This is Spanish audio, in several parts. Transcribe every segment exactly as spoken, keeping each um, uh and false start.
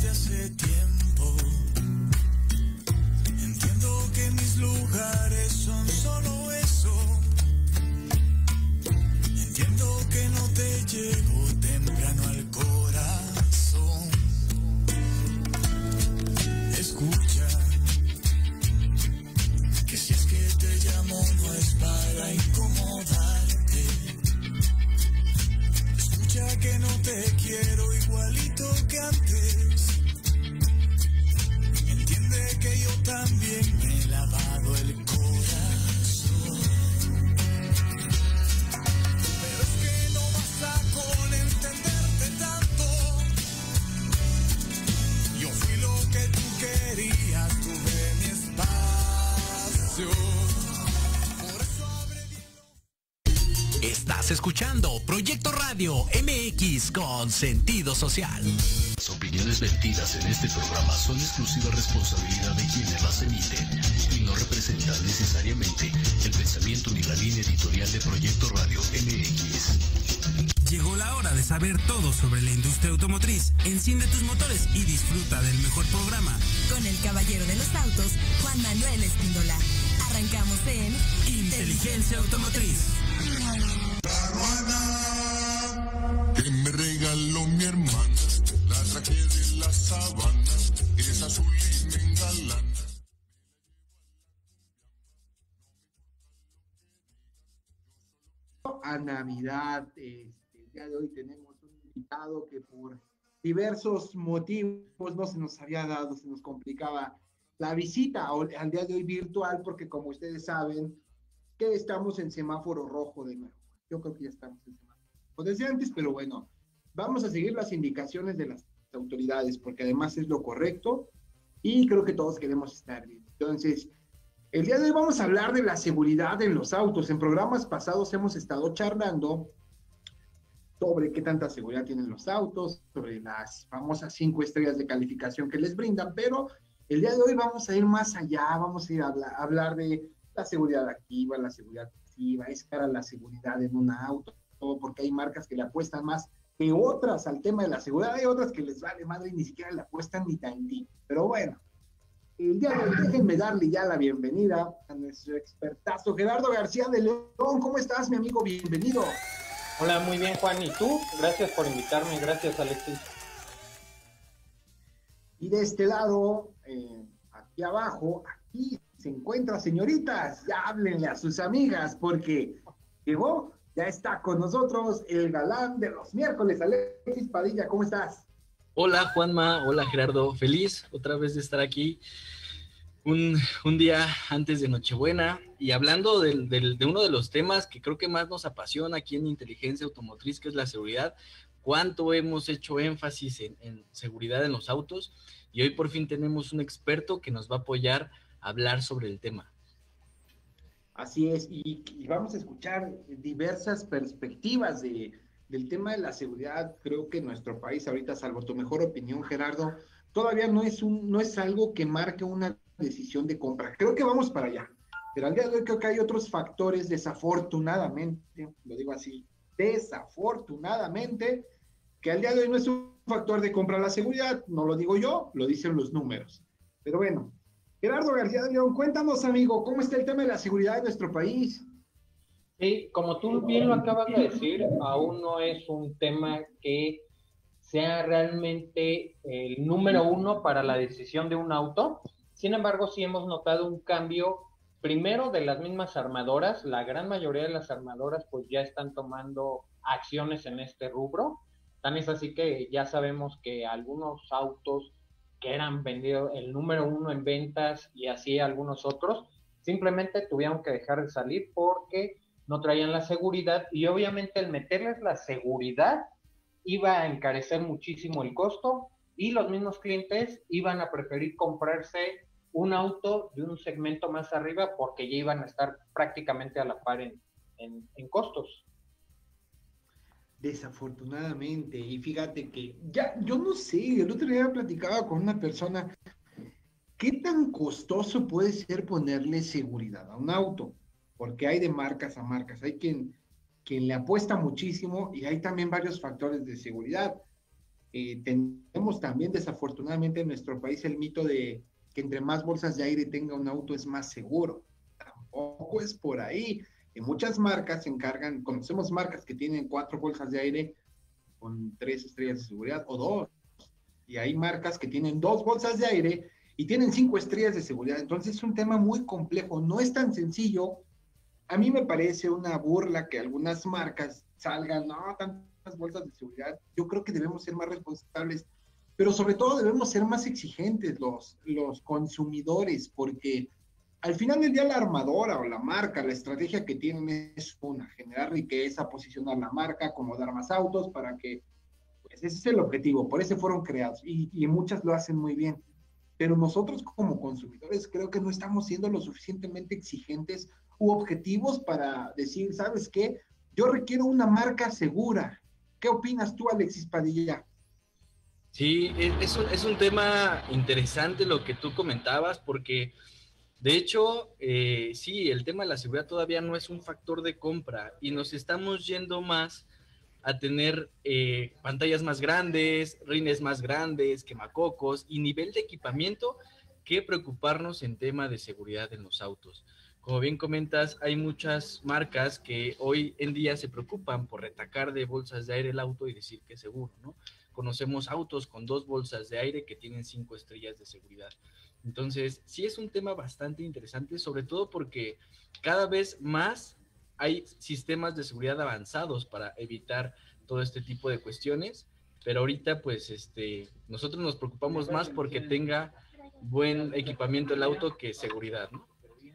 hace tiempo. Entiendo que mis lugares son solo eso. Entiendo que no te llego temprano al corazón. Escucha, que si es que te llamo no es para incomodarte. Escucha que no te quiero igualito que antes. Entiende que yo también me he lavado el corazón. Pero es que no basta con entenderte tanto. Yo fui lo que tú querías, tuve mi espacio. Por eso abre bien. Estás escuchando Proyecto Radio M X con sentido social. Las opiniones vertidas en este programa son exclusiva responsabilidad de quienes las emiten y no representan necesariamente el pensamiento ni la línea editorial de Proyecto Radio M X. Llegó la hora de saber todo sobre la industria automotriz. Enciende tus motores y disfruta del mejor programa. Con el caballero de los autos, Juan Manuel Espíndola. Arrancamos en Inteligencia Automotriz. La ruana que me regaló mi hermana, la traje de la sabana, es azul y me engalana. A Navidad, este, el día de hoy tenemos un invitado que por diversos motivos no se nos había dado, se nos complicaba la visita al día de hoy virtual, porque como ustedes saben, que estamos en semáforo rojo de nuevo. Yo creo que ya estamos en semáforo rojo desde antes, pero bueno, vamos a seguir las indicaciones de las autoridades, porque además es lo correcto, y creo que todos queremos estar bien. Entonces, el día de hoy vamos a hablar de la seguridad en los autos. En programas pasados hemos estado charlando sobre qué tanta seguridad tienen los autos, sobre las famosas cinco estrellas de calificación que les brindan, pero el día de hoy vamos a ir más allá, vamos a ir a hablar, a hablar de la seguridad activa, la seguridad pasiva, es cara la seguridad en un auto, porque hay marcas que le apuestan más que otras al tema de la seguridad, hay otras que les vale madre y ni siquiera le apuestan ni tantín. Pero bueno, el día de hoy déjenme darle ya la bienvenida a nuestro expertazo Gerardo García de León. ¿Cómo estás, mi amigo? Bienvenido. Hola, muy bien, Juan. ¿Y tú? Gracias por invitarme. Gracias, Alexis. Y de este lado, eh, aquí abajo, aquí se encuentra, señoritas, ya háblenle a sus amigas, porque llegó, ya está con nosotros el galán de los miércoles, Alexis Padilla. ¿Cómo estás? Hola, Juanma. Hola, Gerardo. Feliz otra vez de estar aquí. Un, un día antes de Nochebuena y hablando del, del, de uno de los temas que creo que más nos apasiona aquí en Inteligencia Automotriz, que es la seguridad. Cuánto hemos hecho énfasis en, en seguridad en los autos, y hoy por fin tenemos un experto que nos va a apoyar a hablar sobre el tema. Así es, y, y vamos a escuchar diversas perspectivas de, del tema de la seguridad. Creo que en nuestro país ahorita, salvo tu mejor opinión, Gerardo, todavía no es, un, no es algo que marque una decisión de compra. Creo que vamos para allá, pero al día de hoy creo que hay otros factores, desafortunadamente, lo digo así, desafortunadamente, que al día de hoy no es un factor de compra la seguridad, no lo digo yo, lo dicen los números. Pero bueno, Gerardo García de León, cuéntanos, amigo, ¿cómo está el tema de la seguridad en nuestro país? Sí, como tú bien lo acabas de decir, aún no es un tema que sea realmente el número uno para la decisión de un auto. Sin embargo, sí hemos notado un cambio, primero de las mismas armadoras. La gran mayoría de las armadoras pues ya están tomando acciones en este rubro. Tan es así que ya sabemos que algunos autos que eran vendidos el número uno en ventas y así algunos otros, simplemente tuvieron que dejar de salir porque no traían la seguridad, y obviamente el meterles la seguridad iba a encarecer muchísimo el costo, y los mismos clientes iban a preferir comprarse un auto de un segmento más arriba porque ya iban a estar prácticamente a la par en, en, en costos. Desafortunadamente, y fíjate que ya, yo no sé, el otro día platicaba con una persona, ¿qué tan costoso puede ser ponerle seguridad a un auto? Porque hay de marcas a marcas, hay quien, quien le apuesta muchísimo y hay también varios factores de seguridad. Eh, tenemos también desafortunadamente en nuestro país el mito de que entre más bolsas de aire tenga un auto es más seguro. Tampoco es por ahí. Y muchas marcas se encargan, conocemos marcas que tienen cuatro bolsas de aire con tres estrellas de seguridad o dos. Y hay marcas que tienen dos bolsas de aire y tienen cinco estrellas de seguridad. Entonces es un tema muy complejo, no es tan sencillo. A mí me parece una burla que algunas marcas salgan, no, tantas bolsas de seguridad. Yo creo que debemos ser más responsables, pero sobre todo debemos ser más exigentes los, los consumidores, porque al final del día la armadora o la marca, la estrategia que tienen es una, generar riqueza, posicionar la marca, acomodar más autos para que, pues ese es el objetivo, por eso fueron creados y, y muchas lo hacen muy bien. Pero nosotros como consumidores creo que no estamos siendo lo suficientemente exigentes u objetivos para decir, ¿sabes qué? Yo requiero una marca segura. ¿Qué opinas tú, Alexis Padilla? Sí, es un, es un tema interesante lo que tú comentabas, porque de hecho, eh, sí, el tema de la seguridad todavía no es un factor de compra y nos estamos yendo más a tener eh, pantallas más grandes, rines más grandes, quemacocos y nivel de equipamiento que preocuparnos en tema de seguridad en los autos. Como bien comentas, hay muchas marcas que hoy en día se preocupan por retacar de bolsas de aire el auto y decir que es seguro, ¿no? Conocemos autos con dos bolsas de aire que tienen cinco estrellas de seguridad. Entonces, sí es un tema bastante interesante, sobre todo porque cada vez más hay sistemas de seguridad avanzados para evitar todo este tipo de cuestiones, pero ahorita pues este, nosotros nos preocupamos más porque tenga buen equipamiento el auto que seguridad, ¿no?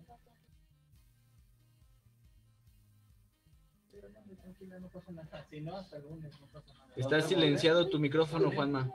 Está silenciado tu micrófono, Juanma.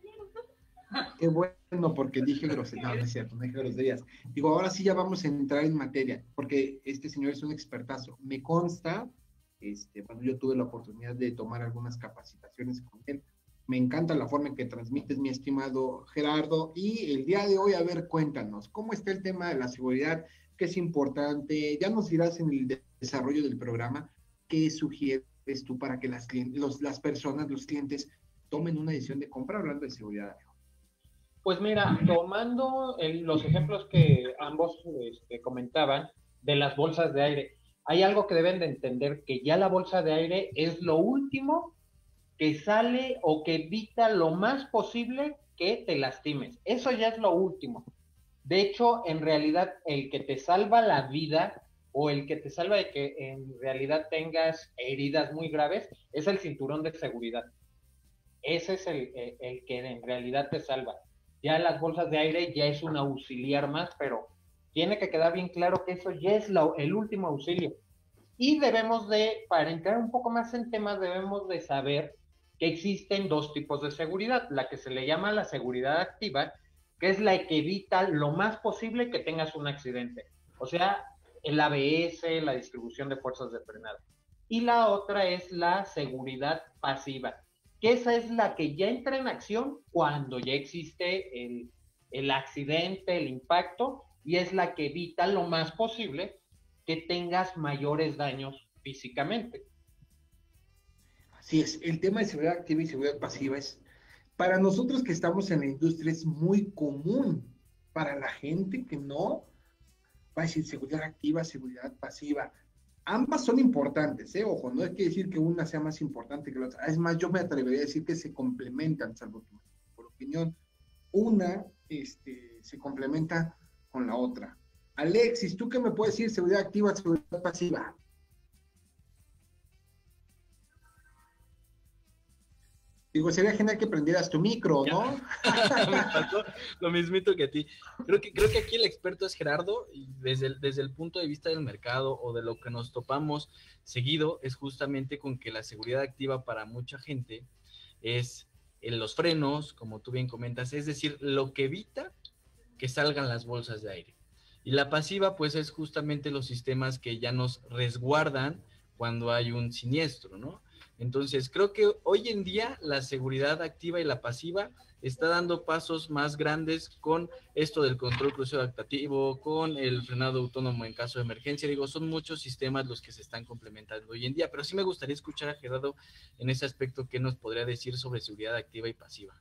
Qué bueno, porque dije groserías. No, no es cierto, no dije groserías. Digo, ahora sí ya vamos a entrar en materia, porque este señor es un expertazo. Me consta, este, cuando yo tuve la oportunidad de tomar algunas capacitaciones con él, me encanta la forma en que transmites, mi estimado Gerardo, y el día de hoy, a ver, cuéntanos, ¿cómo está el tema de la seguridad? ¿Qué es importante? Ya nos dirás en el de desarrollo del programa, ¿qué sugieres tú para que las, los, las personas, los clientes, tomen una decisión de compra hablando de seguridad? Pues mira, tomando el, los ejemplos que ambos este, comentaban de las bolsas de aire, hay algo que deben de entender, que ya la bolsa de aire es lo último que sale o que evita lo más posible que te lastimes. Eso ya es lo último. De hecho, en realidad, el que te salva la vida o el que te salva de que en realidad tengas heridas muy graves es el cinturón de seguridad. Ese es el, el, el que en realidad te salva. Ya las bolsas de aire ya es un auxiliar más, pero tiene que quedar bien claro que eso ya es la, el último auxilio. Y debemos de, para entrar un poco más en temas, debemos de saber que existen dos tipos de seguridad. La que se le llama la seguridad activa, que es la que evita lo más posible que tengas un accidente. O sea, el A B S, la distribución de fuerzas de frenada. Y la otra es la seguridad pasiva, que esa es la que ya entra en acción cuando ya existe el, el accidente, el impacto, y es la que evita lo más posible que tengas mayores daños físicamente. Así es, el tema de seguridad activa y seguridad pasiva es, para nosotros que estamos en la industria, es muy común. Para la gente que no, va a decir seguridad activa, seguridad pasiva. Ambas son importantes, ¿eh? Ojo, no hay que decir que una sea más importante que la otra. Es más, yo me atrevería a decir que se complementan, salvo tu por opinión. Una este, se complementa con la otra. Alexis, ¿tú qué me puedes decir? Seguridad activa, seguridad pasiva. Digo, sería genial que prendieras tu micro, ¿no? Me pasó lo mismito que a ti. Creo que, creo que aquí el experto es Gerardo, y desde el, desde el punto de vista del mercado o de lo que nos topamos seguido, es justamente con que la seguridad activa para mucha gente es en los frenos, como tú bien comentas, es decir, lo que evita que salgan las bolsas de aire. Y la pasiva, pues, es justamente los sistemas que ya nos resguardan cuando hay un siniestro, ¿no? Entonces, creo que hoy en día la seguridad activa y la pasiva está dando pasos más grandes con esto del control crucero adaptativo, con el frenado autónomo en caso de emergencia. Digo, son muchos sistemas los que se están complementando hoy en día, pero sí me gustaría escuchar a Gerardo en ese aspecto, ¿qué nos podría decir sobre seguridad activa y pasiva?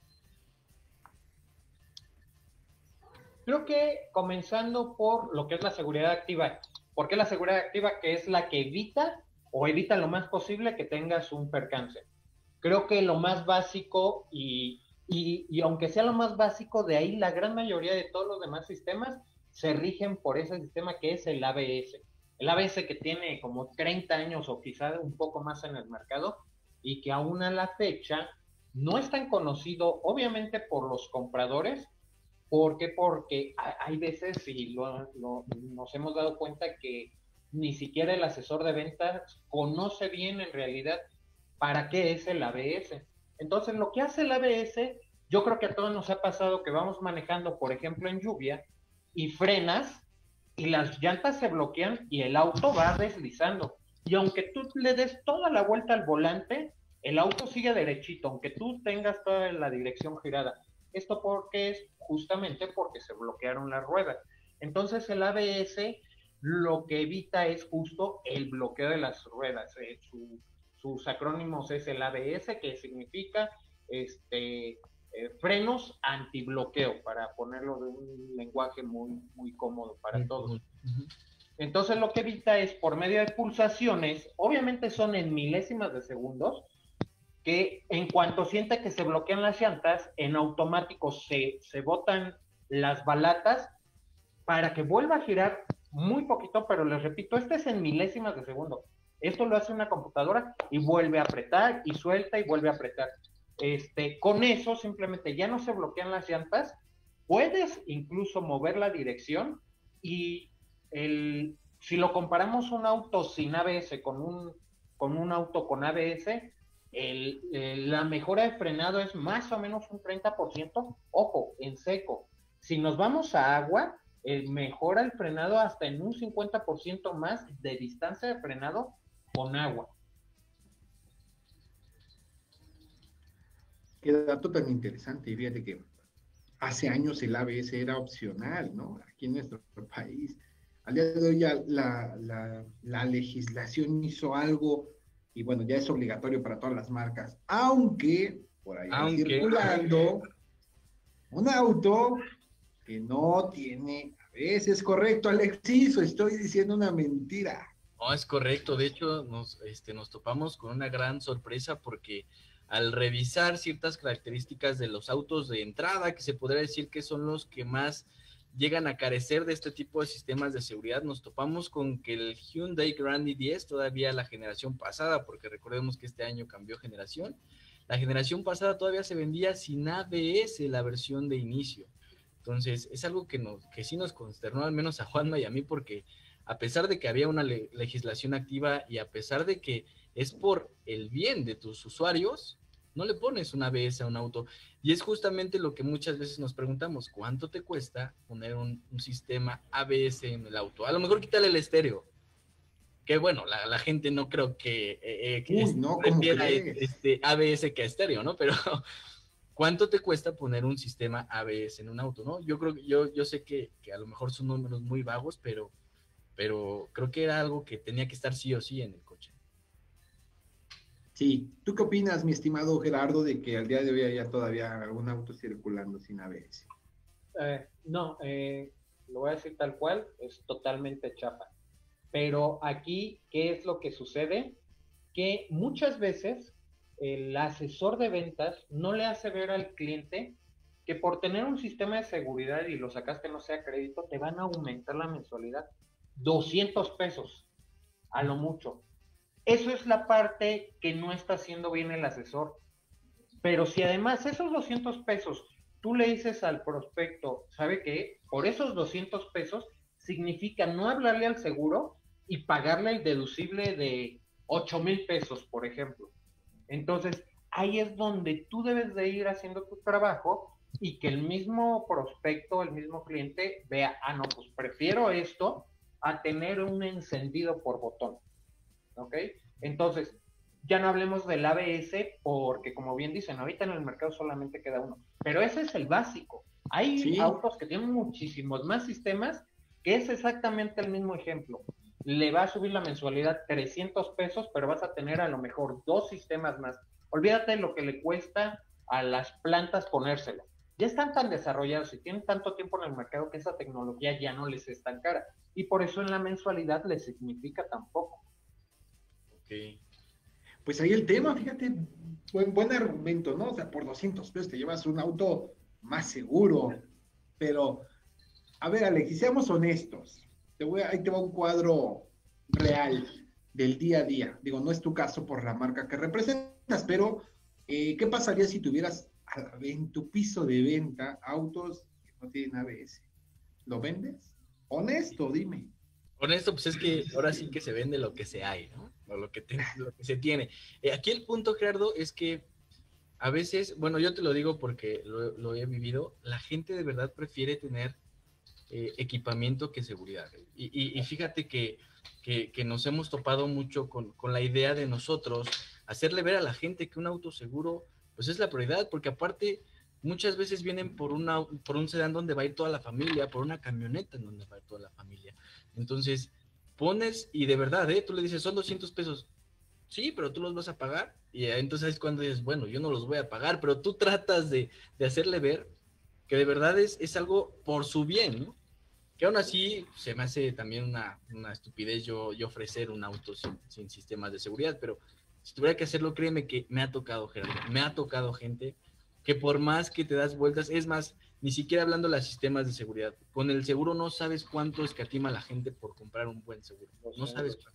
Creo que comenzando por lo que es la seguridad activa. ¿Por qué la seguridad activa? Que es la que evita o evita lo más posible que tengas un percance. Creo que lo más básico y, y, y aunque sea lo más básico, de ahí la gran mayoría de todos los demás sistemas se rigen por ese sistema que es el A B S. El A B S que tiene como treinta años o quizá un poco más en el mercado y que aún a la fecha no es tan conocido, obviamente por los compradores. ¿Por qué? Porque hay veces, y lo, lo, nos hemos dado cuenta que ni siquiera el asesor de ventas conoce bien en realidad para qué es el A B S. Entonces, lo que hace el A B S, yo creo que a todos nos ha pasado que vamos manejando, por ejemplo, en lluvia, y frenas, y las llantas se bloquean, y el auto va deslizando. Y aunque tú le des toda la vuelta al volante, el auto sigue derechito, aunque tú tengas toda la dirección girada. Esto porque es justamente porque se bloquearon las ruedas. Entonces, el A B S lo que evita es justo el bloqueo de las ruedas. Eh, su, sus acrónimos es el A B S, que significa este, eh, frenos antibloqueo, para ponerlo de un lenguaje muy, muy cómodo para todos. Entonces, lo que evita es por medio de pulsaciones, obviamente son en milésimas de segundos, que en cuanto siente que se bloquean las llantas, en automático se, se botan las balatas para que vuelva a girar muy poquito, pero les repito, este es en milésimas de segundo. Esto lo hace una computadora y vuelve a apretar y suelta y vuelve a apretar. Este, con eso simplemente ya no se bloquean las llantas, puedes incluso mover la dirección y el, si lo comparamos un auto sin A B S con un, con un auto con A B S, el, el, la mejora de frenado es más o menos un treinta por ciento, ojo, en seco. Si nos vamos a agua, eh, mejora el frenado hasta en un cincuenta por ciento más de distancia de frenado con agua. Qué dato tan interesante. Y fíjate que hace años el A B S era opcional, ¿no? Aquí en nuestro país. Al día de hoy ya la, la, la legislación hizo algo y bueno, ya es obligatorio para todas las marcas. Aunque por ahí va circulando un auto que no tiene A B S. ¿Es correcto, Alexis, o estoy diciendo una mentira? No, es correcto. De hecho, nos, este, nos topamos con una gran sorpresa porque al revisar ciertas características de los autos de entrada, que se podría decir que son los que más llegan a carecer de este tipo de sistemas de seguridad, nos topamos con que el Hyundai Grand i diez, todavía la generación pasada, porque recordemos que este año cambió generación, la generación pasada todavía se vendía sin A B S, la versión de inicio. Entonces, es algo que, nos, que sí nos consternó, al menos a Juanma y a mí, porque a pesar de que había una le legislación activa y a pesar de que es por el bien de tus usuarios, no le pones un A B S a un auto. Y es justamente lo que muchas veces nos preguntamos, ¿cuánto te cuesta poner un, un sistema A B S en el auto? A lo mejor quítale el estéreo, que bueno, la, la gente no creo que, eh, que Uy, no, prefiera este A B S que a estéreo, ¿no? Pero ¿cuánto te cuesta poner un sistema A B S en un auto, no? Yo creo que yo, yo sé que, que a lo mejor son números muy vagos, pero, pero creo que era algo que tenía que estar sí o sí en el coche. Sí, ¿tú qué opinas, mi estimado Gerardo, de que al día de hoy haya todavía algún auto circulando sin A B S? Eh, no, eh, lo voy a decir tal cual, es totalmente chafa. Pero aquí, ¿qué es lo que sucede? Que muchas veces el asesor de ventas no le hace ver al cliente que por tener un sistema de seguridad y lo sacaste no sea crédito, te van a aumentar la mensualidad. doscientos pesos, a lo mucho. Eso es la parte que no está haciendo bien el asesor. Pero si además esos doscientos pesos tú le dices al prospecto, ¿sabe qué? Por esos doscientos pesos significa no hablarle al seguro y pagarle el deducible de ocho mil pesos, por ejemplo. Entonces, ahí es donde tú debes de ir haciendo tu trabajo y que el mismo prospecto, el mismo cliente vea, ah, no, pues prefiero esto a tener un encendido por botón. ¿Ok? Entonces, Ya no hablemos del A B S, porque como bien dicen, ahorita en el mercado solamente queda uno. Pero ese es el básico. Hay Sí. autos que tienen muchísimos más sistemas, que es exactamente el mismo ejemplo. Le va a subir la mensualidad trescientos pesos, pero vas a tener a lo mejor dos sistemas más. Olvídate de lo que le cuesta a las plantas ponérselo. Ya están tan desarrollados y tienen tanto tiempo en el mercado que esa tecnología ya no les es tan cara. Y por eso en la mensualidad les significa tan poco. Ok. Pues ahí el tema, fíjate, buen, buen argumento, ¿no? O sea, por doscientos pesos te llevas un auto más seguro. Pero, a ver, Alex, y seamos honestos. Te voy a, ahí te va un cuadro real del día a día. Digo, no es tu caso por la marca que representas, pero eh, ¿qué pasaría si tuvieras en tu piso de venta autos que no tienen A B S? ¿Lo vendes? Honesto, dime. Honesto, pues es que ahora sí que se vende lo que se hay, ¿no? O lo que, te, lo que se tiene. Eh, aquí el punto, Gerardo, es que a veces, bueno, yo te lo digo porque lo, lo he vivido, la gente de verdad prefiere tener eh, equipamiento que seguridad. Y, y, y fíjate que, que, que nos hemos topado mucho con, con la idea de nosotros hacerle ver a la gente que un auto seguro, pues es la prioridad, porque aparte muchas veces vienen por, una, por un sedán donde va a ir toda la familia, por una camioneta en donde va a ir toda la familia. Entonces, pones, y de verdad, ¿eh? Tú le dices, son doscientos pesos. Sí, pero tú los vas a pagar. Y entonces es cuando dices, bueno, yo no los voy a pagar, pero tú tratas de, de hacerle ver que de verdad es, es algo por su bien, ¿no? Que aún así se me hace también una, una estupidez yo, yo ofrecer un auto sin, sin sistemas de seguridad, pero si tuviera que hacerlo, créeme que me ha tocado, Gerardo, me ha tocado gente que por más que te das vueltas, es más, ni siquiera hablando de los sistemas de seguridad, con el seguro no sabes cuánto escatima la gente por comprar un buen seguro, no sabes cuánto.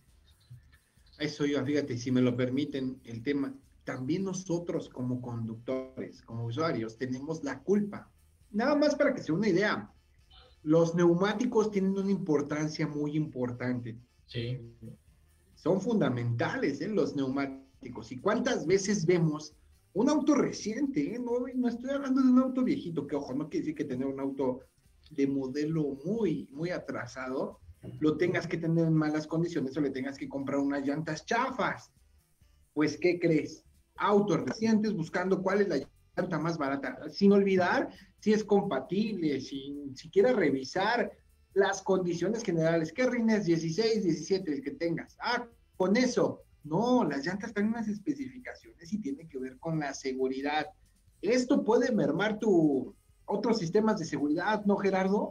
Eso yo, fíjate, si me lo permiten, el tema, también nosotros como conductores, como usuarios, tenemos la culpa. Nada más para que sea una idea, los neumáticos tienen una importancia muy importante. Sí. Son fundamentales, ¿eh? Los neumáticos. ¿Y cuántas veces vemos un auto reciente? ¿eh? No, no estoy hablando de un auto viejito, que ojo, no quiere decir que tener un auto de modelo muy, muy atrasado, lo tengas que tener en malas condiciones o le tengas que comprar unas llantas chafas. Pues, ¿qué crees? Autos recientes buscando cuál es la llanta más barata, sin olvidar si es compatible, sin siquiera revisar las condiciones generales. ¿Qué rines? dieciséis, diecisiete, el que tengas. Ah, con eso. No, las llantas traen unas especificaciones y tiene que ver con la seguridad. Esto puede mermar tu otros sistemas de seguridad, ¿no, Gerardo?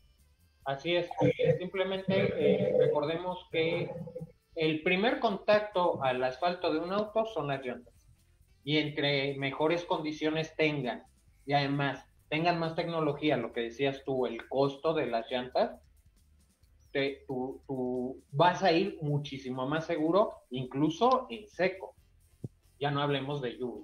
Así es, simplemente eh, recordemos que el primer contacto al asfalto de un auto son las llantas. Y entre mejores condiciones tengan, y además tengan más tecnología, lo que decías tú, el costo de las llantas, te, tú, tú vas a ir muchísimo más seguro, incluso en seco. Ya no hablemos de lluvia.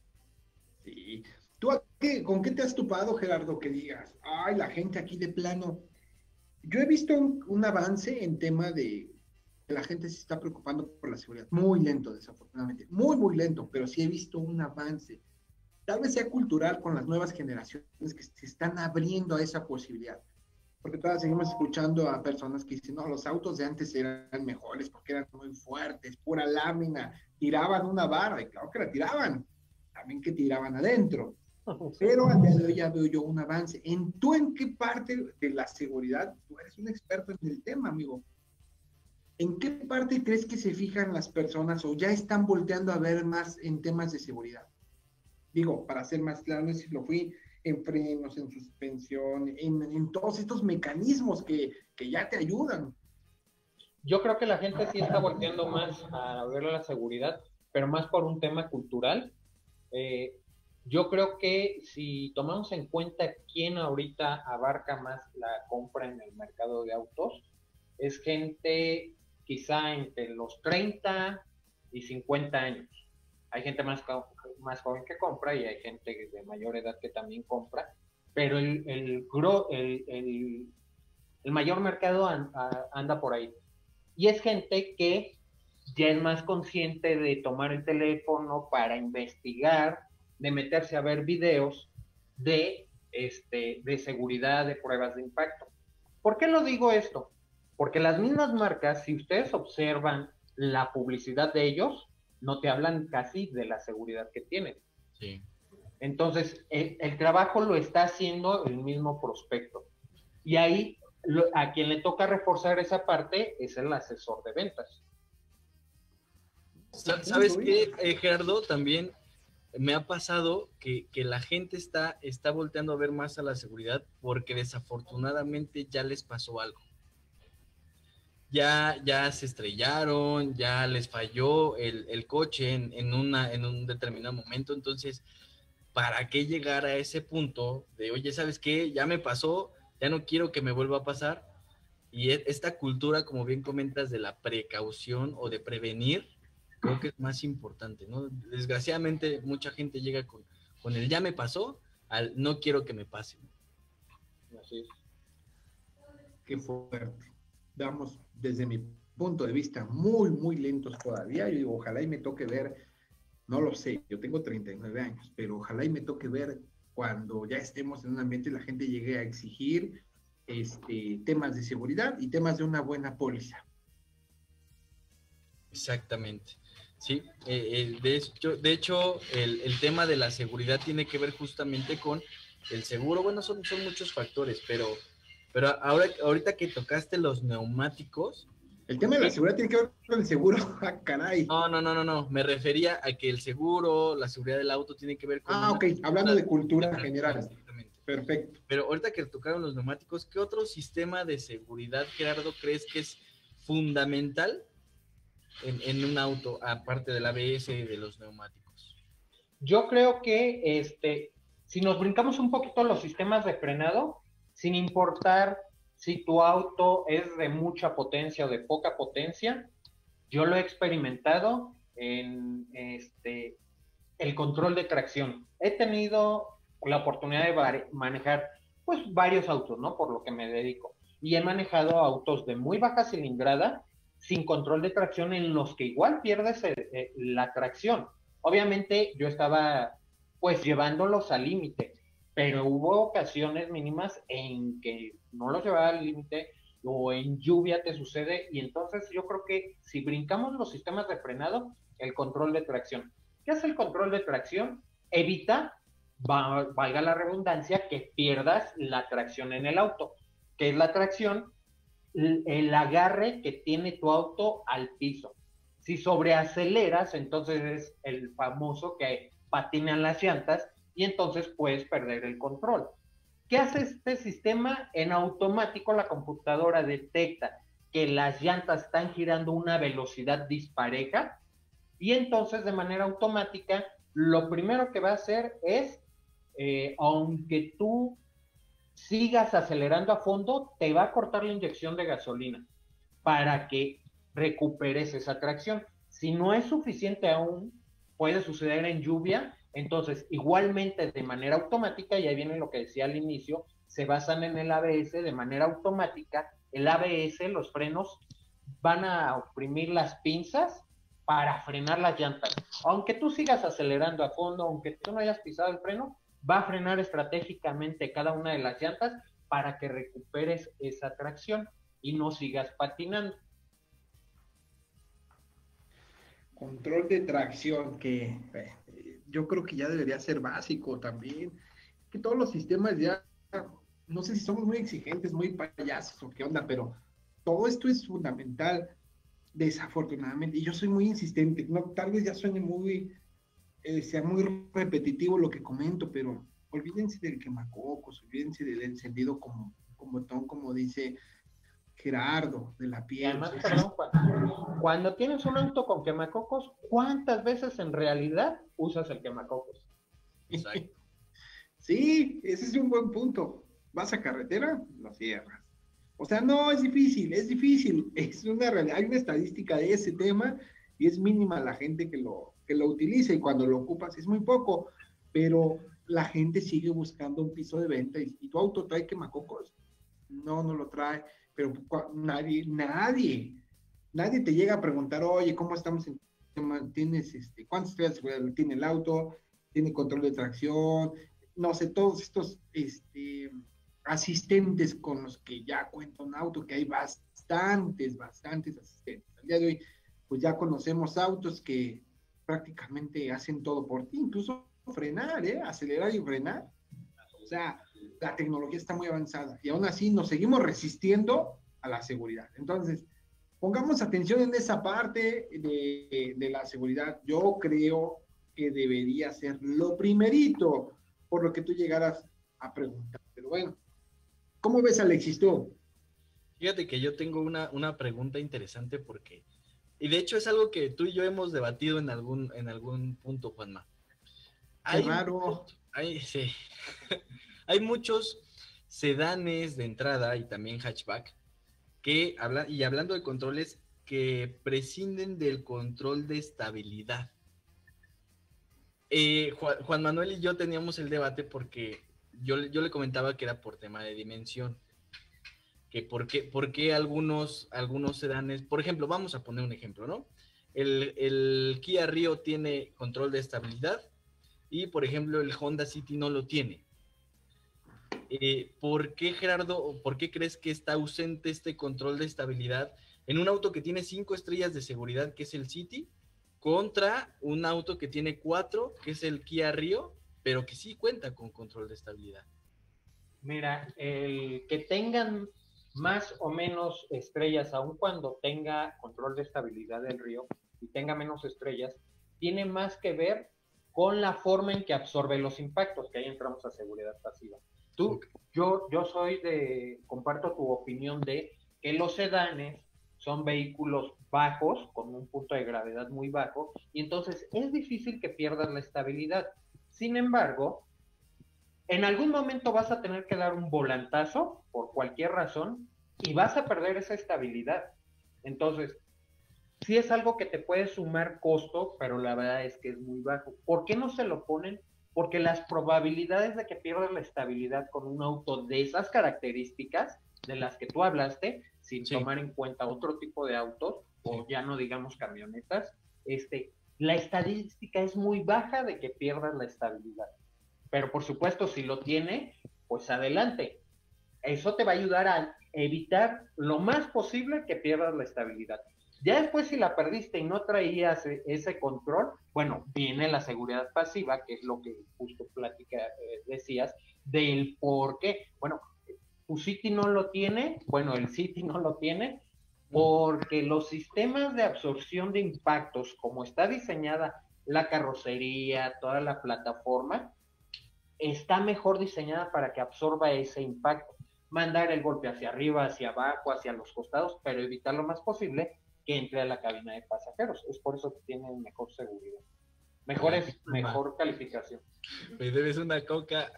Sí. ¿Tú a qué, con qué te has topado, Gerardo, que digas, ay, la gente aquí de plano? Yo he visto un, un avance en tema de que la gente se está preocupando por la seguridad. Muy lento, desafortunadamente. Muy, muy lento, pero sí he visto un avance. Tal vez sea cultural con las nuevas generaciones que se están abriendo a esa posibilidad. Porque todavía seguimos escuchando a personas que dicen, no, los autos de antes eran mejores porque eran muy fuertes, pura lámina, tiraban una barra, y claro que la tiraban, también que tiraban adentro. Pero al día de hoy ya veo yo un avance. ¿En tú en qué parte de la seguridad? Tú eres un experto en el tema, amigo. ¿En qué parte crees que se fijan las personas o ya están volteando a ver más en temas de seguridad? Digo, para ser más claro, no sé si lo fui en frenos, en suspensión, en, en todos estos mecanismos que, que ya te ayudan. Yo creo que la gente sí está volteando más a ver la seguridad, pero más por un tema cultural. Eh, Yo creo que si tomamos en cuenta quién ahorita abarca más la compra en el mercado de autos, es gente quizá entre los treinta y cincuenta años. Hay gente más, más joven que compra y hay gente de mayor edad que también compra, pero el, el, el, el, el mayor mercado anda por ahí. Y es gente que ya es más consciente de tomar el teléfono para investigar, de meterse a ver videos de, este, de seguridad, de pruebas de impacto. ¿Por qué lo digo esto? Porque las mismas marcas, si ustedes observan la publicidad de ellos, no te hablan casi de la seguridad que tienen. Sí. Entonces, el, el trabajo lo está haciendo el mismo prospecto. Y ahí, lo, a quien le toca reforzar esa parte es el asesor de ventas. ¿Sabes qué, eh, Gerardo? También me ha pasado que, que la gente está, está volteando a ver más a la seguridad porque desafortunadamente ya les pasó algo. Ya, ya se estrellaron, ya les falló el, el coche en, en, una, en un determinado momento. Entonces, ¿para qué llegar a ese punto de, oye, ¿sabes qué? Ya me pasó, ya no quiero que me vuelva a pasar? Y esta cultura, como bien comentas, de la precaución o de prevenir, creo que es más importante, ¿no? Desgraciadamente, mucha gente llega con, con el ya me pasó, al no quiero que me pase. Así es. Qué fuerte. Vamos, desde mi punto de vista, muy, muy lentos todavía. Yo digo, ojalá y me toque ver, no lo sé, yo tengo treinta y nueve años, pero ojalá y me toque ver cuando ya estemos en un ambiente y la gente llegue a exigir este, temas de seguridad y temas de una buena póliza. Exactamente. Sí, eh, eh, de hecho, de hecho el, el tema de la seguridad tiene que ver justamente con el seguro. Bueno, son, son muchos factores, pero, pero ahora, ahorita que tocaste los neumáticos... El tema de la seguridad tiene que ver con el seguro. ¡Ah, caray! No, no, no, no, no. Me refería a que el seguro, la seguridad del auto tiene que ver con... Ah, ok. Hablando de cultura general. Exactamente. Perfecto. Pero ahorita que tocaron los neumáticos, ¿qué otro sistema de seguridad, Gerardo, crees que es fundamental en, en un auto, aparte del A B S y de los neumáticos? Yo creo que este, si nos brincamos un poquito los sistemas de frenado, sin importar si tu auto es de mucha potencia o de poca potencia, yo lo he experimentado en este, el control de tracción. He tenido la oportunidad de manejar pues varios autos, ¿no? Por lo que me dedico. Y he manejado autos de muy baja cilindrada sin control de tracción, en los que igual pierdes el, el, la tracción. Obviamente yo estaba pues llevándolos al límite, pero hubo ocasiones mínimas en que no los llevaba al límite o en lluvia te sucede, y entonces yo creo que si brincamos los sistemas de frenado, el control de tracción. ¿Qué hace el control de tracción? Evita, va, valga la redundancia, que pierdas la tracción en el auto. ¿Qué es la tracción? El agarre que tiene tu auto al piso. Si sobreaceleras, entonces es el famoso que patinan las llantas y entonces puedes perder el control. ¿Qué hace este sistema? En automático la computadora detecta que las llantas están girando a una velocidad dispareja y entonces de manera automática lo primero que va a hacer es, eh, aunque tú sigas acelerando a fondo, te va a cortar la inyección de gasolina para que recuperes esa tracción. Si no es suficiente aún, puede suceder en lluvia, entonces igualmente de manera automática, y ahí viene lo que decía al inicio, se basan en el A B S de manera automática. El A B S, los frenos, van a oprimir las pinzas para frenar las llantas. Aunque tú sigas acelerando a fondo, aunque tú no hayas pisado el freno, va a frenar estratégicamente cada una de las llantas para que recuperes esa tracción y no sigas patinando. Control de tracción, que eh, yo creo que ya debería ser básico también. Que todos los sistemas ya, no sé si somos muy exigentes, muy payasos o qué onda, pero todo esto es fundamental, desafortunadamente. Y yo soy muy insistente, no, tal vez ya suene muy... Eh, sea muy repetitivo lo que comento, pero olvídense del quemacocos, olvídense del encendido como, como botón, como dice Gerardo, de la piel. Además, perdón, cuando, cuando tienes un auto con quemacocos, ¿cuántas veces en realidad usas el quemacocos? Exacto. Sí, ese es un buen punto. Vas a carretera, lo cierras. O sea, no, es difícil, es difícil. Es una realidad. Hay una estadística de ese tema y es mínima la gente que lo, que lo utiliza, y cuando lo ocupas es muy poco, pero la gente sigue buscando un piso de venta. ¿Y, y tu auto trae quemacocos? No, no lo trae, pero nadie, nadie, nadie te llega a preguntar, oye, ¿cómo estamos en tema? ¿Tienes, este, cuántas estrellas de seguridad tiene el auto? ¿Tiene control de tracción? No sé, todos estos este, asistentes con los que ya cuenta un auto, que hay bastantes, bastantes asistentes. Al día de hoy, pues ya conocemos autos que prácticamente hacen todo por ti, incluso frenar, ¿eh? Acelerar y frenar. O sea, la tecnología está muy avanzada y aún así nos seguimos resistiendo a la seguridad. Entonces, pongamos atención en esa parte de, de la seguridad. Yo creo que debería ser lo primerito, por lo que tú llegaras a preguntar. Pero bueno, ¿cómo ves, Alexis, tú? Fíjate que yo tengo una, una pregunta interesante porque, y de hecho es algo que tú y yo hemos debatido en algún, en algún punto, Juanma. Hay, raro. Hay, sí. Hay muchos sedanes de entrada y también hatchback que hablan, y hablando de controles, que prescinden del control de estabilidad. Eh, Juan, Juan Manuel y yo teníamos el debate porque yo, yo le comentaba que era por tema de dimensión. Que por qué, por qué algunos, algunos sedanes, por ejemplo, vamos a poner un ejemplo, ¿no? El, el Kia Rio tiene control de estabilidad y, por ejemplo, el Honda City no lo tiene. Eh, ¿Por qué, Gerardo, por qué crees que está ausente este control de estabilidad en un auto que tiene cinco estrellas de seguridad, que es el City, contra un auto que tiene cuatro, que es el Kia Rio, pero que sí cuenta con control de estabilidad? Mira, el que tengan más o menos estrellas, aun cuando tenga control de estabilidad del Río y tenga menos estrellas, tiene más que ver con la forma en que absorbe los impactos, que ahí entramos a seguridad pasiva. Tú, yo, yo soy de, comparto tu opinión de que los sedanes son vehículos bajos, con un punto de gravedad muy bajo, y entonces es difícil que pierdas la estabilidad. Sin embargo, en algún momento vas a tener que dar un volantazo, por cualquier razón, y vas a perder esa estabilidad. Entonces, sí es algo que te puede sumar costo, pero la verdad es que es muy bajo. ¿Por qué no se lo ponen? Porque las probabilidades de que pierdas la estabilidad con un auto de esas características, de las que tú hablaste, sin sí. tomar en cuenta otro tipo de autos, sí. o ya no digamos camionetas, este, la estadística es muy baja de que pierdas la estabilidad. Pero por supuesto, si lo tiene, pues adelante. Eso te va a ayudar a evitar lo más posible que pierdas la estabilidad. Ya después, si la perdiste y no traías ese control, bueno, viene la seguridad pasiva, que es lo que justo plática eh, decías, del por qué. Bueno, tu City no lo tiene, bueno, el City no lo tiene, porque los sistemas de absorción de impactos, como está diseñada la carrocería, toda la plataforma, está mejor diseñada para que absorba ese impacto. Mandar el golpe hacia arriba, hacia abajo, hacia los costados, pero evitar lo más posible que entre a la cabina de pasajeros. Es por eso que tienen mejor seguridad. Mejor, es, mejor calificación. Me debes una coca.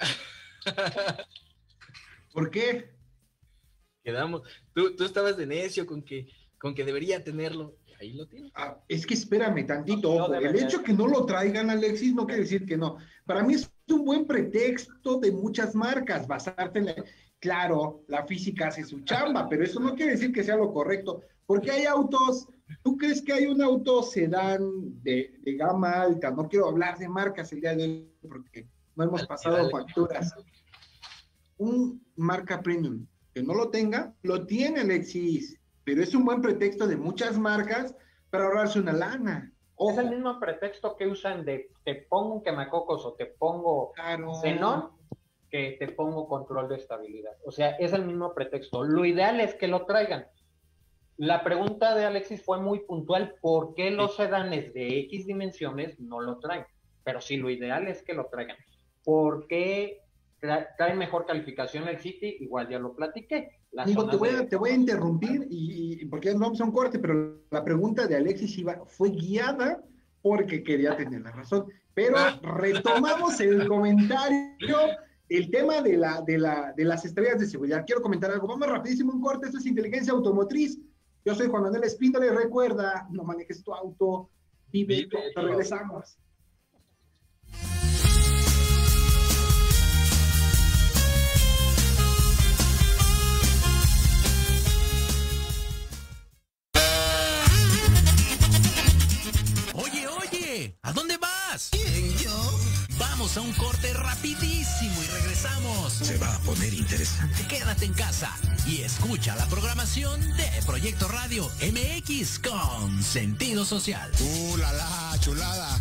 ¿Por qué? Quedamos. Tú, tú estabas de necio con que, con que debería tenerlo. Ahí lo tiene. Ah, es que espérame tantito. No, no el hecho que no lo traigan, Alexis, no quiere decir que no. Para mí es un buen pretexto de muchas marcas basarte en la... Claro, la física hace su chamba, pero eso no quiere decir que sea lo correcto. Porque hay autos, ¿tú crees que hay un auto sedán de, de gama alta? No quiero hablar de marcas el día de hoy porque no hemos pasado facturas. Un marca premium que no lo tenga, lo tiene, Alexis, pero es un buen pretexto de muchas marcas para ahorrarse una lana. Ojo. Es el mismo pretexto que usan de te pongo un quemacocos o te pongo claro. xenón, que te pongo control de estabilidad. O sea, es el mismo pretexto. Lo ideal es que lo traigan. La pregunta de Alexis fue muy puntual, ¿por qué los sedanes de X dimensiones no lo traen? Pero sí, lo ideal es que lo traigan. ¿Por qué tra traen mejor calificación el City? Igual ya lo platiqué. Digo, te voy, a, de... te voy a interrumpir, y, y porque ya no vamos a un corte, pero la pregunta de Alexis iba, fue guiada porque quería tener la razón. Pero retomamos el comentario, el tema de, la, de, la, de las estrellas de seguridad. Quiero comentar algo, vamos rapidísimo un corte, esto es Inteligencia Automotriz. Yo soy Juan Manuel Espíndola y recuerda, no manejes tu auto, vive, vive tu auto. Regresamos. Oye, oye, ¿a dónde vas? ¿Quién, yo? Vamos a un corte rapidísimo y regresamos. regresamos. Se va a poner interesante. Quédate en casa y escucha la programación de Proyecto Radio M X con sentido social. ¡Uh, la, la, chulada!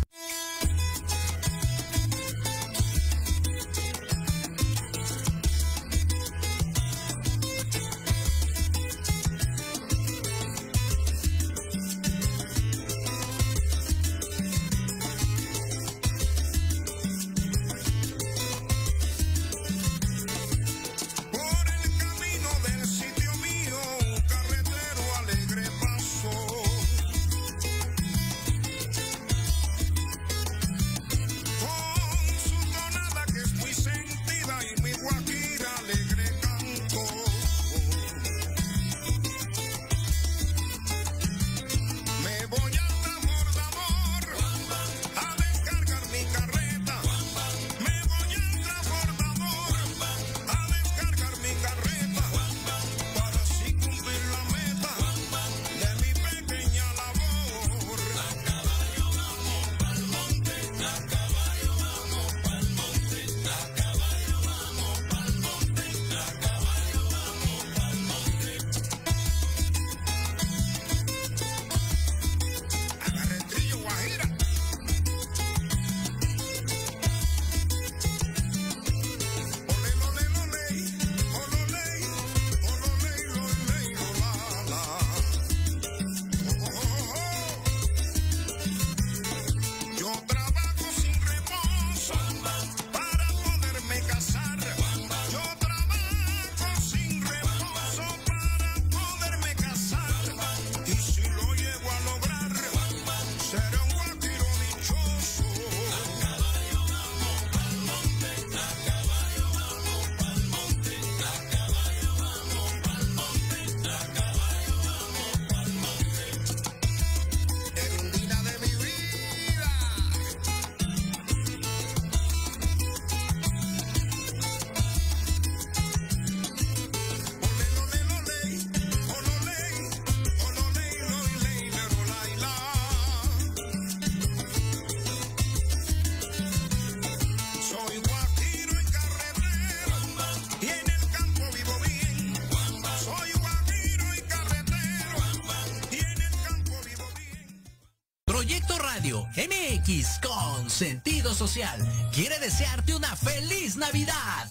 M X con sentido social quiere desearte una feliz Navidad.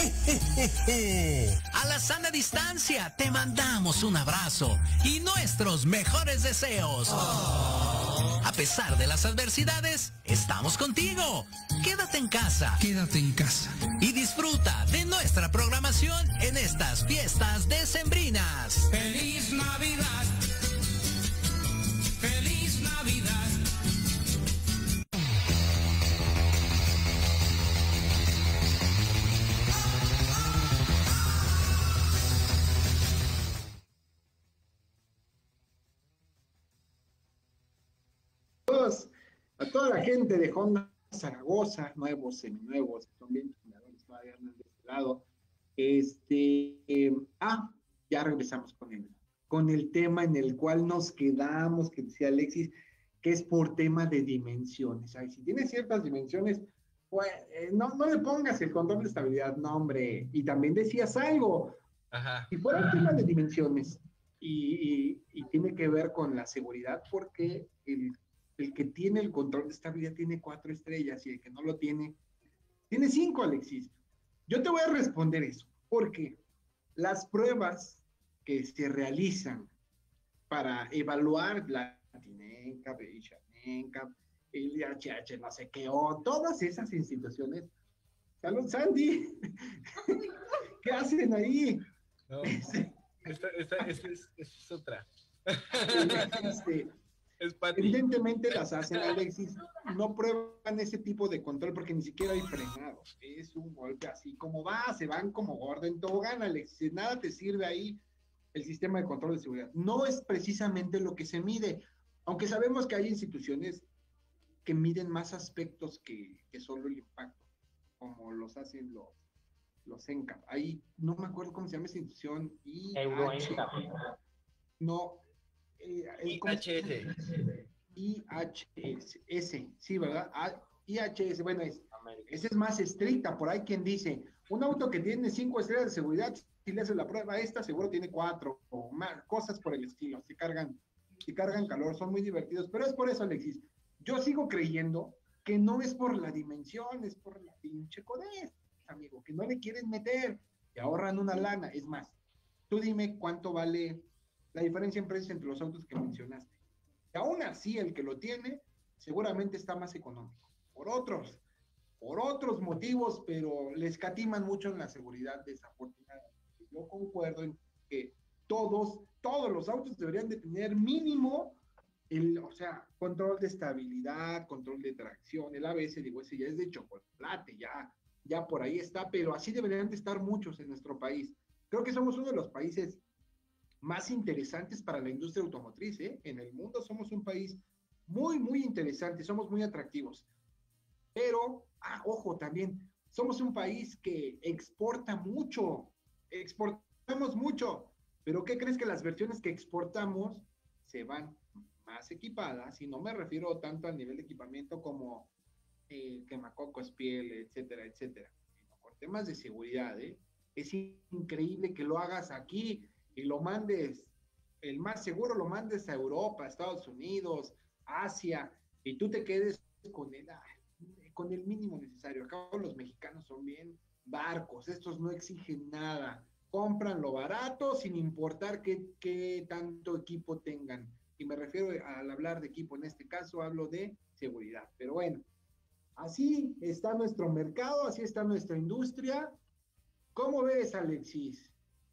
A la sana distancia te mandamos un abrazo y nuestros mejores deseos. A pesar de las adversidades, estamos contigo. Quédate en casa. Quédate en casa. Y disfruta de nuestra programación en estas fiestas decembrinas. ¡Feliz Navidad! ¡Feliz Navidad! A toda la gente de Honda Zaragoza, nuevos, seminuevos, son bien chingadores, todavía andan de este lado. Este, eh, ah, ya regresamos con el, con el tema en el cual nos quedamos, que decía Alexis, que es por tema de dimensiones. Ay, si tiene ciertas dimensiones, pues, eh, no, no le pongas el control de estabilidad, no, hombre. Y también decías algo, Ajá. si fuera un tema de dimensiones y, y, y tiene que ver con la seguridad, porque el El que tiene el control de estabilidad tiene cuatro estrellas y el que no lo tiene, tiene cinco, Alexis. Yo te voy a responder eso, porque las pruebas que se realizan para evaluar la NENCAP, el NENCAP, el I H H, no sé qué, o todas esas instituciones. Salud, Sandy. ¿Qué hacen ahí? No, esta, esta, esta, es, esta es otra. Este, Es para ti. Evidentemente las hacen, Alexis, no prueban ese tipo de control porque ni siquiera hay frenado, es un golpe así como va, se van como gordo en tobogán, Alexis, nada te sirve ahí el sistema de control de seguridad, no es precisamente lo que se mide, aunque sabemos que hay instituciones que miden más aspectos que, que solo el impacto, como los hacen los, los NCAP, ahí no me acuerdo cómo se llama esa institución, I H, no, Eh, I H S. I H S, sí, ¿verdad? I H S, bueno, es Latinoamérica. Esa es más estricta, por ahí quien dice, un auto que tiene cinco estrellas de seguridad, si le haces la prueba a esta, seguro tiene cuatro, o más, cosas por el estilo, se cargan, se cargan calor, son muy divertidos, pero es por eso, Alexis, yo sigo creyendo que no es por la dimensión, es por la pinche codez, amigo, que no le quieren meter, que ahorran una lana, es más, tú dime cuánto vale la diferencia en precios entre los autos que mencionaste, y aún así el que lo tiene, seguramente está más económico, por otros, por otros motivos, pero le escatiman mucho en la seguridad, desafortunadamente. Yo concuerdo en que todos, todos los autos deberían de tener mínimo, el, o sea, control de estabilidad, control de tracción, el A B S, digo, ese ya es de chocolate, ya, ya por ahí está, pero así deberían de estar muchos en nuestro país. Creo que somos uno de los países más interesantes para la industria automotriz, ¿eh? En el mundo somos un país muy, muy interesante, somos muy atractivos. Pero, ah, ojo, también, somos un país que exporta mucho, exportamos mucho, pero ¿qué crees que las versiones que exportamos se van más equipadas? Y no me refiero tanto al nivel de equipamiento como eh, quemacocos, piel, etcétera, etcétera, sino por temas de seguridad, ¿eh? Es increíble que lo hagas aquí y lo mandes, el más seguro lo mandes a Europa, Estados Unidos, Asia, y tú te quedes con el... Ah, con el mínimo necesario. Acá los mexicanos son bien barcos, estos no exigen nada, compran lo barato sin importar qué, qué tanto equipo tengan. Y me refiero al hablar de equipo, en este caso hablo de seguridad. Pero bueno, así está nuestro mercado, así está nuestra industria. ¿Cómo ves, Alexis?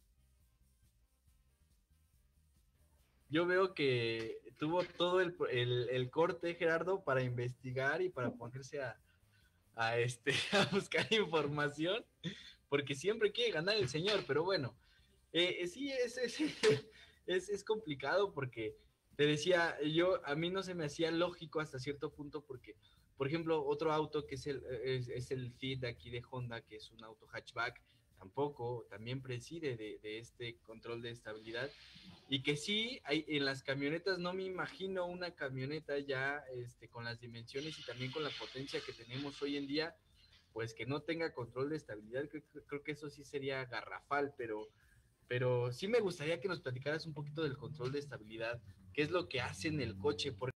Yo veo que tuvo todo el, el, el corte, Gerardo, para investigar y para ponerse a, a, este, a buscar información, porque siempre quiere ganar el señor, pero bueno, eh, sí, es, es, es, es complicado porque, te decía, yo a mí no se me hacía lógico hasta cierto punto porque, por ejemplo, otro auto que es el, es, es el Fit de aquí de Honda, que es un auto hatchback, tampoco, también preside de, de este control de estabilidad, y que sí, hay, en las camionetas no me imagino una camioneta ya este, con las dimensiones y también con la potencia que tenemos hoy en día, pues que no tenga control de estabilidad. Creo, creo que eso sí sería garrafal, pero, pero sí me gustaría que nos platicaras un poquito del control de estabilidad, qué es lo que hace en el coche, porque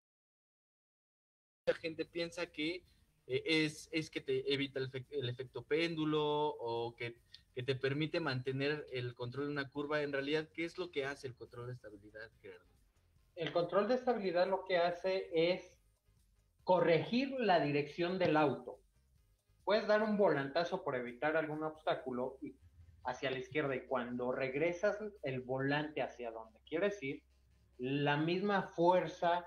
mucha gente piensa que eh, es, es que te evita el, el efecto péndulo o que que te permite mantener el control de una curva. En realidad, ¿qué es lo que hace el control de estabilidad, Gerardo? El control de estabilidad lo que hace es corregir la dirección del auto. Puedes dar un volantazo por evitar algún obstáculo hacia la izquierda y cuando regresas el volante hacia donde quieres ir, la misma fuerza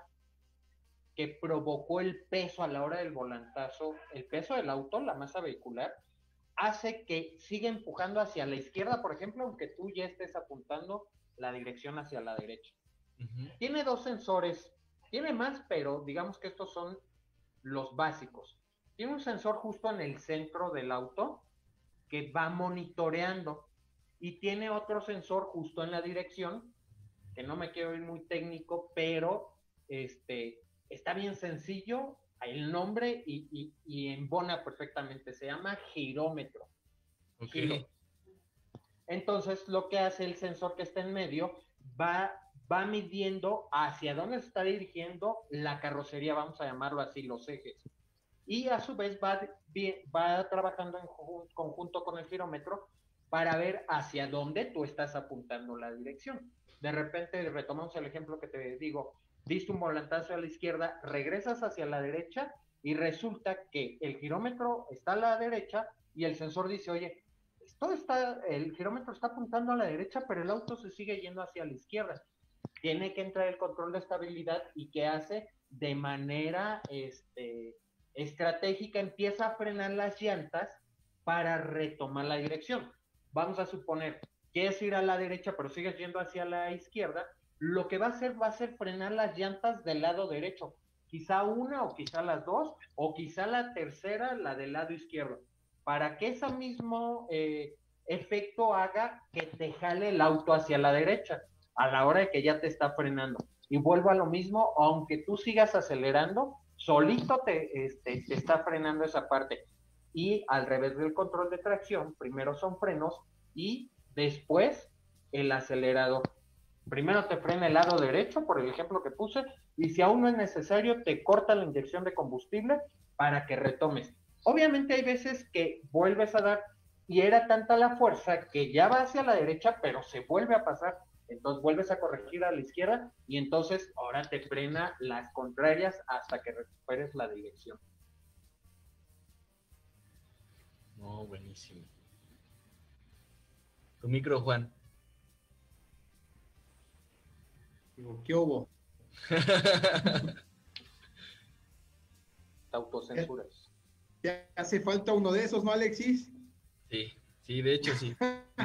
que provocó el peso a la hora del volantazo, el peso del auto, la masa vehicular, hace que siga empujando hacia la izquierda, por ejemplo, aunque tú ya estés apuntando la dirección hacia la derecha. Uh-huh. Tiene dos sensores, tiene más, pero digamos que estos son los básicos. Tiene un sensor justo en el centro del auto que va monitoreando y tiene otro sensor justo en la dirección, que no me quiero ir muy técnico, pero este, está bien sencillo el nombre y, y, y embona perfectamente, se llama girómetro. Okay. Giro. Entonces lo que hace el sensor que está en medio va, va midiendo hacia dónde se está dirigiendo la carrocería, vamos a llamarlo así, los ejes, y a su vez va, va trabajando en conjunto con el girómetro para ver hacia dónde tú estás apuntando la dirección. De repente retomamos el ejemplo que te digo, diste un volantazo a la izquierda, regresas hacia la derecha y resulta que el girómetro está a la derecha y el sensor dice, oye, esto está, el girómetro está apuntando a la derecha, pero el auto se sigue yendo hacia la izquierda. Tiene que entrar el control de estabilidad y ¿qué hace? De manera este, estratégica empieza a frenar las llantas para retomar la dirección. Vamos a suponer, quieres ir a la derecha, pero sigues yendo hacia la izquierda, lo que va a hacer va a ser frenar las llantas del lado derecho, quizá una o quizá las dos, o quizá la tercera, la del lado izquierdo, para que ese mismo eh, efecto haga que te jale el auto hacia la derecha, a la hora de que ya te está frenando. Y vuelvo a lo mismo, aunque tú sigas acelerando, solito te, este, te está frenando esa parte. y al revés del control de tracción, primero son frenos y después el acelerador. Primero te frena el lado derecho, por el ejemplo que puse, y si aún no es necesario, te corta la inyección de combustible para que retomes. Obviamente hay veces que vuelves a dar y era tanta la fuerza que ya va hacia la derecha, pero se vuelve a pasar. Entonces vuelves a corregir a la izquierda y entonces ahora te frena las contrarias hasta que recuperes la dirección. No, buenísimo. Tu micro, Juan. Digo, ¿qué hubo? Te autocensuras. ¿Te hace falta uno de esos, no, Alexis? Sí, sí, de hecho sí.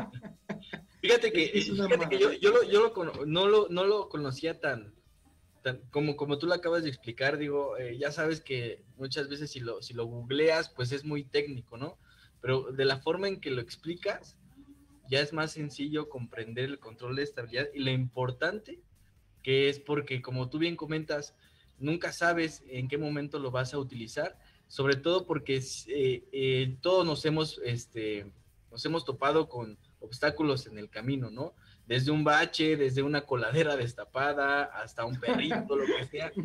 Fíjate que, Es una fíjate que yo, maravilla. yo, lo, yo lo cono- no, lo, no lo conocía tan, tan como, como tú lo acabas de explicar, digo, eh, ya sabes que muchas veces si lo, si lo googleas, pues es muy técnico, ¿no? Pero de la forma en que lo explicas, ya es más sencillo comprender el control de estabilidad y lo importante que es porque, como tú bien comentas, nunca sabes en qué momento lo vas a utilizar, sobre todo porque eh, eh, todos nos hemos, este, nos hemos topado con obstáculos en el camino, ¿no? Desde un bache, desde una coladera destapada, hasta un perrito, lo que sea.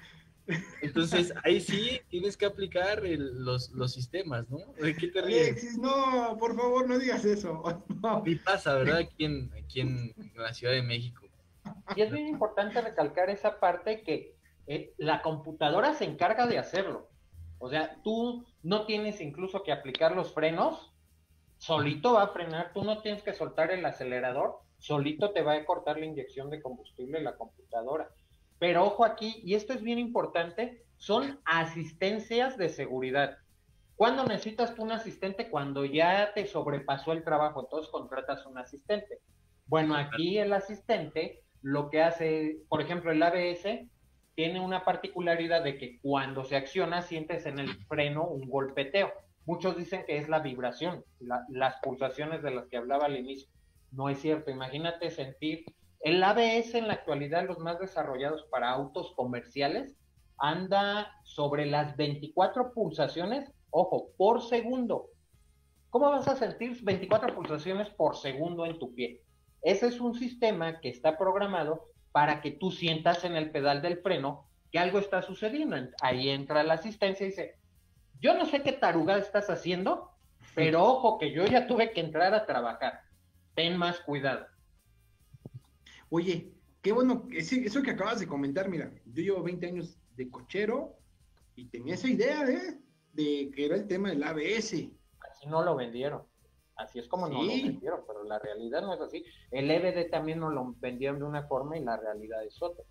Entonces, ahí sí tienes que aplicar el- los, los sistemas, ¿no? ¿De qué te ríes? Alexis, no, por favor, no digas eso. No. Ni pasa, ¿verdad? Aquí en, aquí en la Ciudad de México. Y es bien importante recalcar esa parte que eh, la computadora se encarga de hacerlo. O sea, tú no tienes incluso que aplicar los frenos, solito va a frenar, tú no tienes que soltar el acelerador, solito te va a cortar la inyección de combustible la computadora. Pero ojo aquí, y esto es bien importante, son asistencias de seguridad. ¿Cuándo necesitas tú un asistente? Cuando ya te sobrepasó el trabajo, entonces contratas un asistente. Bueno, aquí el asistente lo que hace, por ejemplo, el A B S tiene una particularidad de que cuando se acciona sientes en el freno un golpeteo. Muchos dicen que es la vibración, la, las pulsaciones de las que hablaba al inicio. No es cierto, imagínate sentir. El A B S en la actualidad, los más desarrollados para autos comerciales, anda sobre las veinticuatro pulsaciones, ojo, por segundo. ¿Cómo vas a sentir veinticuatro pulsaciones por segundo en tu pie? Ese es un sistema que está programado para que tú sientas en el pedal del freno que algo está sucediendo. Ahí entra la asistencia y dice, yo no sé qué tarugada estás haciendo, pero ojo que yo ya tuve que entrar a trabajar. Ten más cuidado. Oye, qué bueno, ese- eso que acabas de comentar, mira, yo llevo veinte años de cochero y tenía esa idea, ¿eh? De que era el tema del A B S. Así no lo vendieron. Así es como no lo Sí. vendieron, pero la realidad no es así. El E B D también nos lo vendieron de una forma y la realidad es otra.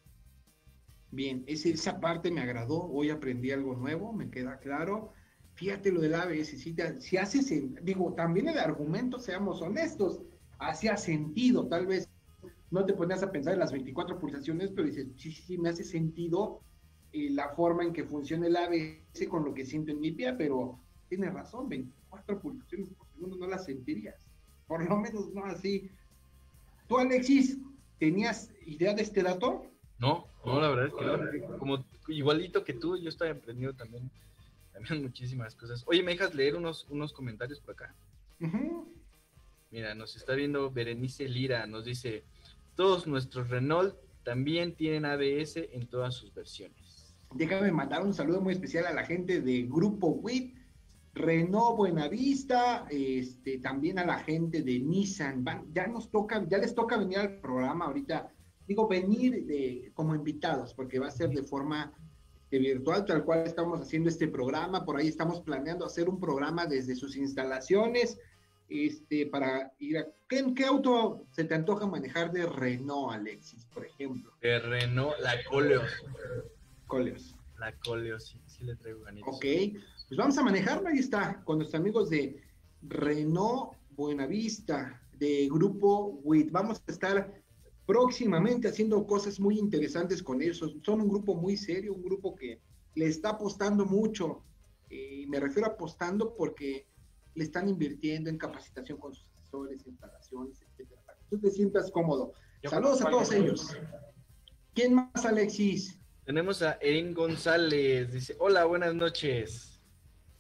Bien, ese- esa parte me agradó, hoy aprendí algo nuevo, me queda claro. Fíjate lo del A B S, si, te- si hace, sen- digo, también el argumento, seamos honestos, hacía sentido, tal vez no te ponías a pensar en las veinticuatro pulsaciones, pero dices, sí, sí, sí, me hace sentido eh, la forma en que funciona el A B S con lo que siento en mi pie, pero tienes razón, veinticuatro pulsaciones por segundo no las sentirías, por lo menos no así. Tú, Alexis, ¿tenías idea de este dato? No, no, la verdad es que no. Como igualito que tú, yo estoy aprendiendo también, también muchísimas cosas. Oye, ¿me dejas leer unos, unos comentarios por acá? Ujú. Mira, nos está viendo Berenice Lira, nos dice, todos nuestros Renault también tienen A B S en todas sus versiones. Déjame mandar un saludo muy especial a la gente de Grupo W I T, Renault Buenavista, este, también a la gente de Nissan. Van- ya nos toca, ya les toca venir al programa ahorita, digo, venir de, como invitados, porque va a ser de forma eh, virtual, tal cual estamos haciendo este programa. Por ahí estamos planeando hacer un programa desde sus instalaciones, este, para ir a... ¿Qué, qué auto se te antoja manejar de Renault, Alexis, por ejemplo? De Renault, la Coleos. Coleos. La Coleos, sí, sí le traigo ganitos. Ok, pues vamos a manejarlo, ahí está, con nuestros amigos de Renault Buenavista, de Grupo W I T. Vamos a estar próximamente haciendo cosas muy interesantes con ellos. Son un grupo muy serio, un grupo que le está apostando mucho. Eh, me refiero a apostando porque le están invirtiendo en capacitación con sus asesores, instalaciones, etcétera, para que tú te sientas cómodo. Yo Saludos a conozco todos alguien. ellos. ¿Quién más, Alexis? Tenemos a Erin González, dice, hola, buenas noches.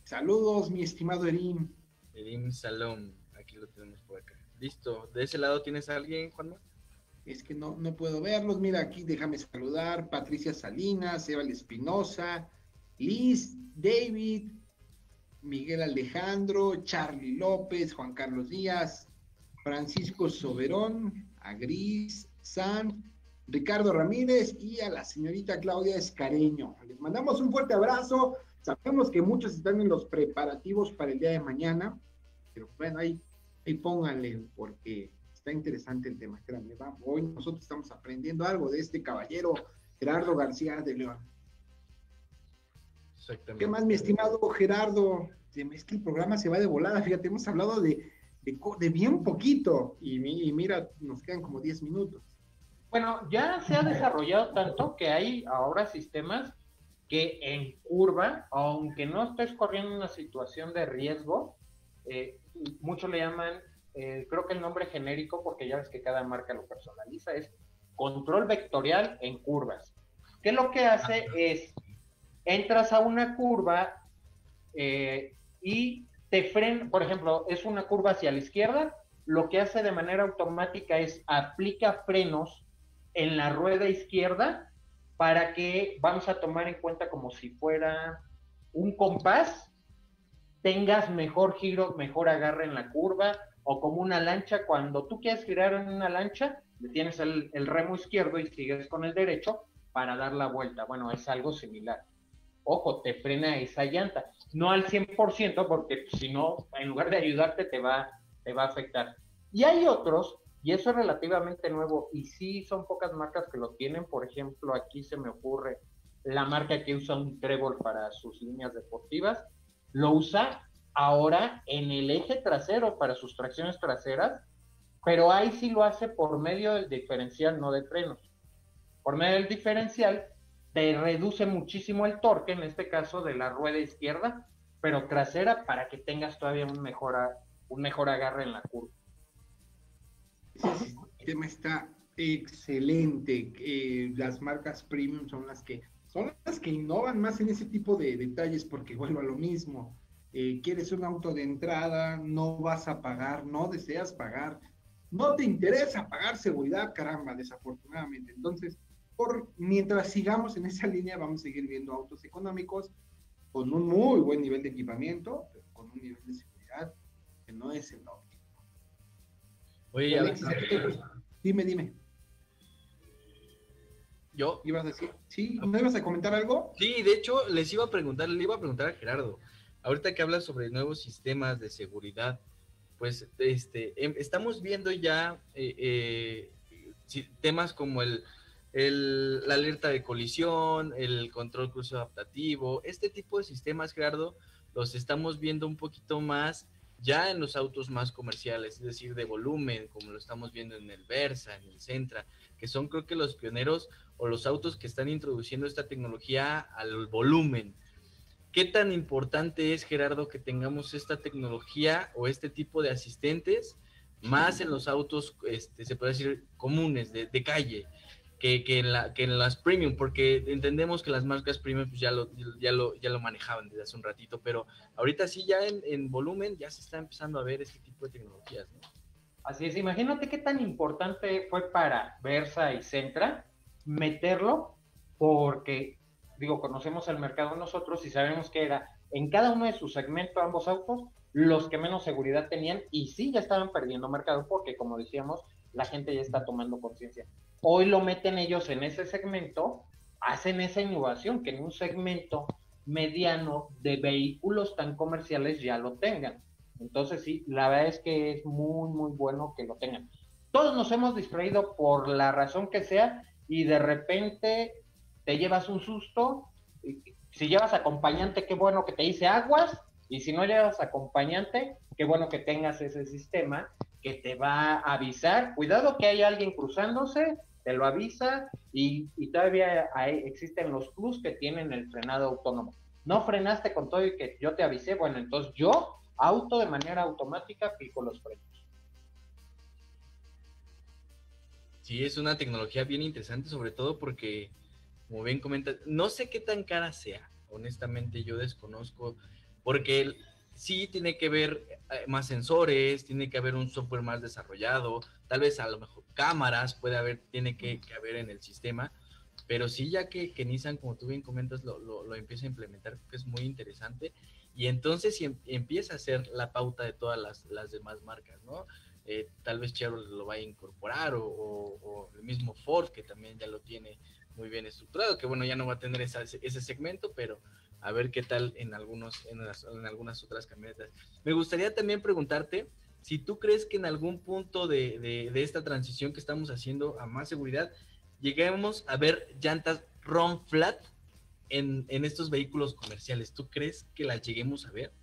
Saludos, mi estimado Erim. Erim Salom, aquí lo tenemos por acá. Listo, ¿de ese lado tienes a alguien, Juanma? Es que no, no puedo verlos. Mira, aquí déjame saludar. Patricia Salinas, Eva Espinosa, Liz, David, Miguel Alejandro, Charlie López, Juan Carlos Díaz, Francisco Soberón, a Gris, Sam, Ricardo Ramírez y a la señorita Claudia Escareño. Les mandamos un fuerte abrazo. Sabemos que muchos están en los preparativos para el día de mañana, pero bueno, ahí, ahí pónganle, porque está interesante el tema. Créanme, va. Hoy nosotros estamos aprendiendo algo de este caballero Gerardo García de León. Exactamente. ¿Qué más, mi estimado Gerardo? Es que el programa se va de volada, fíjate, hemos hablado de, de, de bien poquito, y, y mira, nos quedan como diez minutos. Bueno, ya se ha desarrollado tanto que hay ahora sistemas que en curva, aunque no estés corriendo una situación de riesgo, eh, muchos le llaman, eh, creo que el nombre genérico, porque ya ves que cada marca lo personaliza, es control vectorial en curvas. ¿Qué lo que hace es, entras a una curva eh, y te frena, por ejemplo, es una curva hacia la izquierda, lo que hace de manera automática es aplica frenos en la rueda izquierda para que, vamos a tomar en cuenta como si fuera un compás, tengas mejor giro, mejor agarre en la curva, o como una lancha, cuando tú quieres girar en una lancha, le tienes el, el remo izquierdo y sigues con el derecho para dar la vuelta. Bueno, es algo similar. Ojo, te frena esa llanta. No al cien por ciento, porque si no, en lugar de ayudarte, te va, te va a afectar. Y hay otros, y eso es relativamente nuevo, y sí son pocas marcas que lo tienen. Por ejemplo, aquí se me ocurre la marca que usa un trébol para sus líneas deportivas, lo usa ahora en el eje trasero para sus tracciones traseras, pero ahí sí lo hace por medio del diferencial, no de frenos. Por medio del diferencial te reduce muchísimo el torque, en este caso de la rueda izquierda, pero trasera, para que tengas todavía un mejor, un mejor agarre en la curva. Ese sistema está excelente. Eh, las marcas premium son las que son las que innovan más en ese tipo de detalles, porque vuelvo a lo mismo. Eh, quieres un auto de entrada, no vas a pagar, no deseas pagar, no te interesa pagar seguridad, caramba, desafortunadamente. Entonces, por, mientras sigamos en esa línea, vamos a seguir viendo autos económicos con un muy buen nivel de equipamiento, pero con un nivel de seguridad que no es el óptimo. Oye, Alexis, dime, dime. ¿Yo? ¿Ibas a decir? ¿Sí? ¿No ibas a comentar algo? Sí, de hecho, les iba a preguntar, le iba a preguntar a Gerardo. Ahorita que hablas sobre nuevos sistemas de seguridad, pues este, em, estamos viendo ya eh, eh, si, temas como el, el, la alerta de colisión, el control cruce adaptativo, este tipo de sistemas, Gerardo, los estamos viendo un poquito más ya en los autos más comerciales, es decir, de volumen, como lo estamos viendo en el Versa, en el Sentra, que son creo que los pioneros o los autos que están introduciendo esta tecnología al volumen. ¿Qué tan importante es, Gerardo, que tengamos esta tecnología o este tipo de asistentes más en los autos, este, se puede decir, comunes, de, de calle, que, que, en la, que en las premium? Porque entendemos que las marcas premium pues ya, lo, ya, lo, ya lo manejaban desde hace un ratito, pero ahorita sí ya en, en volumen ya se está empezando a ver este tipo de tecnologías, ¿no? Así es, imagínate qué tan importante fue para Versa y Sentra meterlo, porque, digo, conocemos el mercado nosotros y sabemos que era en cada uno de sus segmentos, ambos autos, los que menos seguridad tenían, y sí ya estaban perdiendo mercado, porque como decíamos, la gente ya está tomando conciencia. Hoy lo meten ellos en ese segmento, hacen esa innovación, que en un segmento mediano de vehículos tan comerciales ya lo tengan. Entonces sí, la verdad es que es muy, muy bueno que lo tengan. Todos nos hemos distraído por la razón que sea, y de repente te llevas un susto. Si llevas acompañante, qué bueno que te dice aguas, y si no llevas acompañante, qué bueno que tengas ese sistema que te va a avisar, cuidado que hay alguien cruzándose, te lo avisa, y, y todavía hay, existen los plus que tienen el frenado autónomo. No frenaste con todo y que yo te avisé, bueno, entonces yo, auto de manera automática, fijo los frenos. Sí, es una tecnología bien interesante, sobre todo porque, como bien comentas, no sé qué tan cara sea, honestamente yo desconozco. porque sí tiene que ver eh, más sensores, tiene que haber un software más desarrollado, tal vez a lo mejor cámaras puede haber, tiene que, que haber en el sistema, pero sí ya que, que Nissan, como tú bien comentas, lo, lo, lo empieza a implementar, que es muy interesante, y entonces sí, em, empieza a ser la pauta de todas las, las demás marcas, ¿no? Eh, tal vez Chevrolet lo va a incorporar, o, o, o el mismo Ford, que también ya lo tiene muy bien estructurado, que bueno, ya no va a tener esa, ese segmento, pero a ver qué tal en algunos, en, las, en algunas otras camionetas. Me gustaría también preguntarte si tú crees que en algún punto de, de, de esta transición que estamos haciendo a más seguridad, lleguemos a ver llantas run flat en, en estos vehículos comerciales. ¿Tú crees que las lleguemos a ver?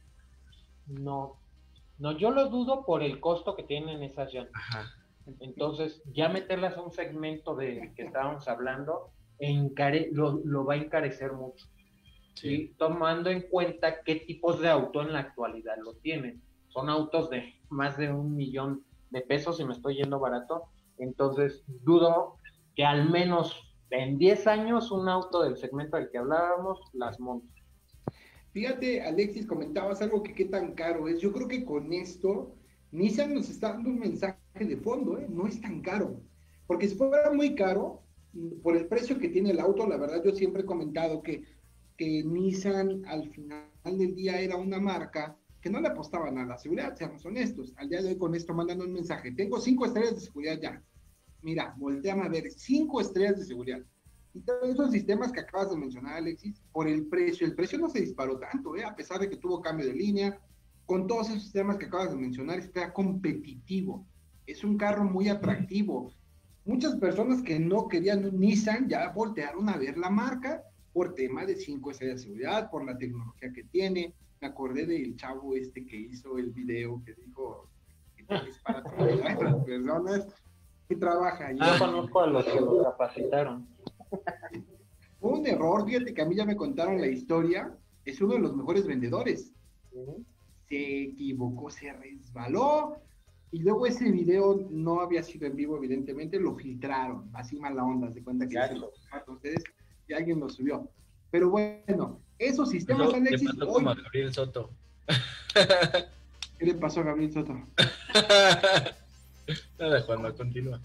No, no, yo lo dudo por el costo que tienen esas llantas. Ajá. Entonces, ya meterlas a un segmento de que estábamos hablando, encare lo, lo va a encarecer mucho. Sí. Y tomando en cuenta qué tipos de auto en la actualidad lo tienen. Son autos de más de un millón de pesos, y me estoy yendo barato. Entonces, dudo que al menos en diez años un auto del segmento del que hablábamos las monte. Fíjate, Alexis, comentabas algo que qué tan caro es. Yo creo que con esto Nissan nos está dando un mensaje de fondo, ¿eh? No es tan caro. Porque si fuera muy caro, por el precio que tiene el auto, la verdad yo siempre he comentado que, que Nissan al final del día era una marca que no le apostaba nada a la seguridad, seamos honestos. Al día de hoy con esto mandan un mensaje: tengo cinco estrellas de seguridad ya. Mira, volteame a ver, cinco estrellas de seguridad. Y todos esos sistemas que acabas de mencionar, Alexis, por el precio, el precio no se disparó tanto, ¿eh? A pesar de que tuvo cambio de línea, con todos esos sistemas que acabas de mencionar, está competitivo. Es un carro muy atractivo. Muchas personas que no querían un Nissan ya voltearon a ver la marca por tema de cinco estrellas de seguridad, por la tecnología que tiene. Me acordé del chavo este que hizo el video que dijo que es para todas las personas que trabajan. Yo conozco a los que lo capacitaron. Fue un error, fíjate que a mí ya me contaron la historia. Es uno de los mejores vendedores. Uh-huh. Se equivocó, se resbaló, y luego ese video no había sido en vivo, evidentemente, lo filtraron, así mala onda, se cuenta que ya se lo comparto a ustedes y alguien lo subió. Pero bueno, esos sistemas, no, Alexis, hoy... como a Gabriel Soto. ¿Qué le pasó a Gabriel Soto? Nada, Juanma, continúa.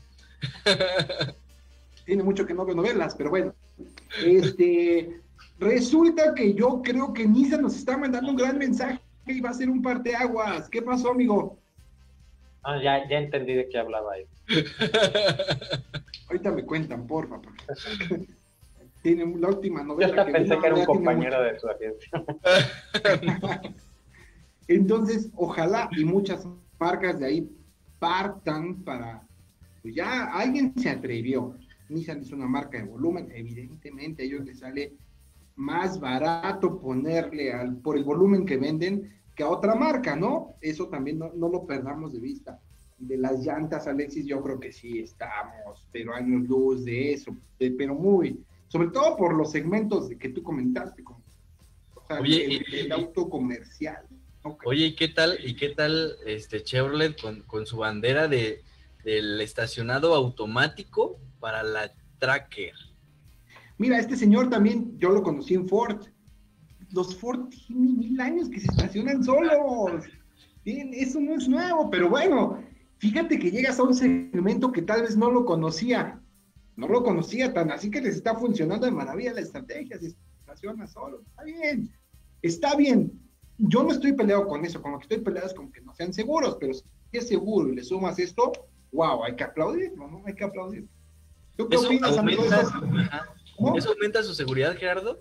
Tiene mucho que no veo novelas, pero bueno. Este, resulta que yo creo que Nissan nos está mandando un gran mensaje y va a ser un parteaguas. ¿Qué pasó, amigo? Ah, ya, ya entendí de qué hablaba ahí. Ahorita me cuentan, porfa. Tiene la última novela. Yo hasta que pensé no, que era un compañero mucho. de su agencia. Entonces, ojalá y muchas marcas de ahí partan para, pues ya alguien se atrevió. Nissan es una marca de volumen, evidentemente a ellos les sale más barato ponerle al, por el volumen que venden que a otra marca, ¿no? Eso también no, no lo perdamos de vista. De las llantas, Alexis, yo creo que sí estamos, pero años luz de eso, de, pero muy, sobre todo por los segmentos de que tú comentaste, como, o sea, Oye, el, y, el auto comercial. Okay. Oye, ¿y qué tal, y qué tal este Chevrolet con, con su bandera de del estacionado automático para la Tracker? Mira, este señor también, yo lo conocí en Ford. Los Ford tienen mil años que se estacionan solos. Bien, eso no es nuevo, pero bueno, fíjate que llegas a un segmento que tal vez no lo conocía. No lo conocía tan así que les está funcionando de maravilla la estrategia, se estaciona solo. Está bien, está bien. Yo no estoy peleado con eso, con lo que estoy peleado es con que no sean seguros, pero si es seguro y le sumas esto, wow, hay que aplaudir, ¿no? ¿no? Hay que aplaudir. ¿Tú qué ¿Eso opinas, amigo? aumenta, ¿Eso? ¿Eso aumenta su seguridad, Gerardo?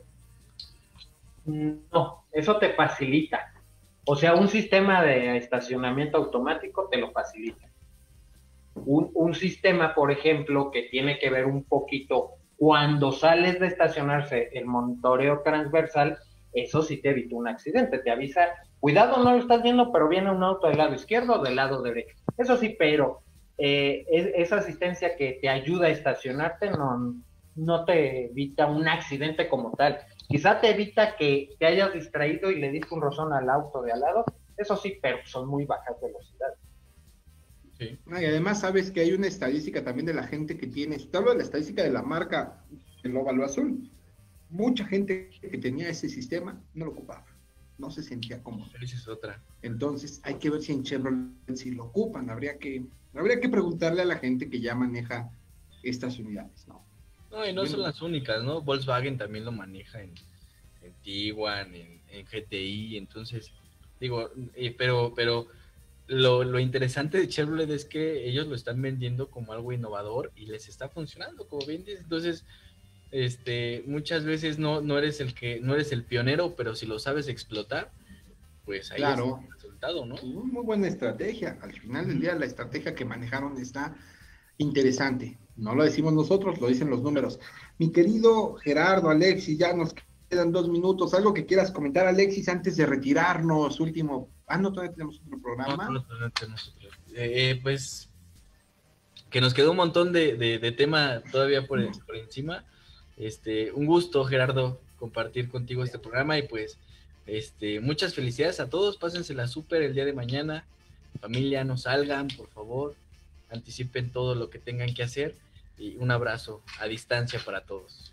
No, eso te facilita. O sea, un sistema de estacionamiento automático te lo facilita. Un, un sistema, por ejemplo, que tiene que ver un poquito cuando sales de estacionarse el monitoreo transversal, eso sí te evita un accidente, te avisa, cuidado, no lo estás viendo, pero viene un auto del lado izquierdo o del lado derecho. Eso sí, pero eh, es, esa asistencia que te ayuda a estacionarte no, no te evita un accidente como tal. Quizá te evita que te hayas distraído y le diste un rozón al auto de al lado, eso sí, pero son muy bajas velocidades. Sí. Ah, y además sabes que hay una estadística también de la gente que tiene, te hablo de la estadística de la marca el óvalo azul. Mucha gente que tenía ese sistema no lo ocupaba. no se sentía cómodo. Esa es otra. Entonces hay que ver si en Chevrolet si lo ocupan, habría que, habría que preguntarle a la gente que ya maneja estas unidades, ¿no? No, y no bueno. son las únicas, ¿no? Volkswagen también lo maneja en, en Tiguan, en, en G T I, entonces, digo, eh, pero, pero lo, lo interesante de Chevrolet es que ellos lo están vendiendo como algo innovador y les está funcionando, como bien dices, entonces, este, muchas veces no, no eres el que, no eres el pionero, pero si lo sabes explotar, pues ahí claro. es el resultado, ¿no? Muy buena estrategia, al final del día la estrategia que manejaron está interesante, no lo decimos nosotros, lo dicen los números. Mi querido Gerardo, Alexis, ya nos quedan dos minutos, algo que quieras comentar, Alexis, antes de retirarnos, último, ah, no, todavía tenemos otro programa. No, no, no, no tenemos otro. Eh, eh, pues, que nos quedó un montón de, de, de tema todavía por, por encima, este, un gusto, Gerardo, compartir contigo este programa, y pues, este, muchas felicidades a todos, pásensela súper el día de mañana, familia, no salgan, por favor, anticipen todo lo que tengan que hacer, y un abrazo a distancia para todos.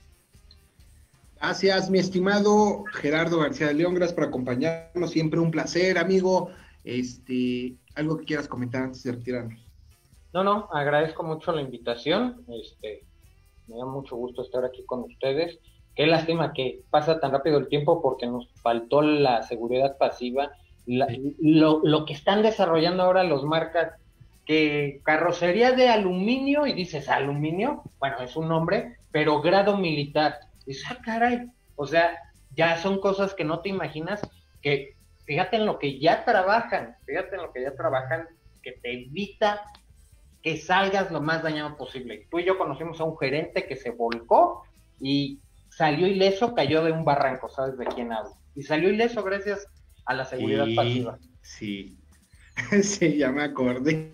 Gracias, mi estimado Gerardo García de León, gracias por acompañarnos, siempre un placer, amigo. Este, algo que quieras comentar antes de retirarnos. No, no, agradezco mucho la invitación, este, me da mucho gusto estar aquí con ustedes. Qué lástima que pasa tan rápido el tiempo porque nos faltó la seguridad pasiva, la, sí. lo, lo que están desarrollando ahora los marcas, que carrocería de aluminio, y dices, ¿aluminio? Bueno, es un nombre, pero grado militar. Dices, ah, caray, o sea, ya son cosas que no te imaginas, que fíjate en lo que ya trabajan, fíjate en lo que ya trabajan, que te evita que salgas lo más dañado posible. Tú y yo conocimos a un gerente que se volcó y salió ileso, cayó de un barranco, ¿sabes de quién hablo? Y salió ileso gracias a la seguridad sí, pasiva. Sí, sí, ya me acordé.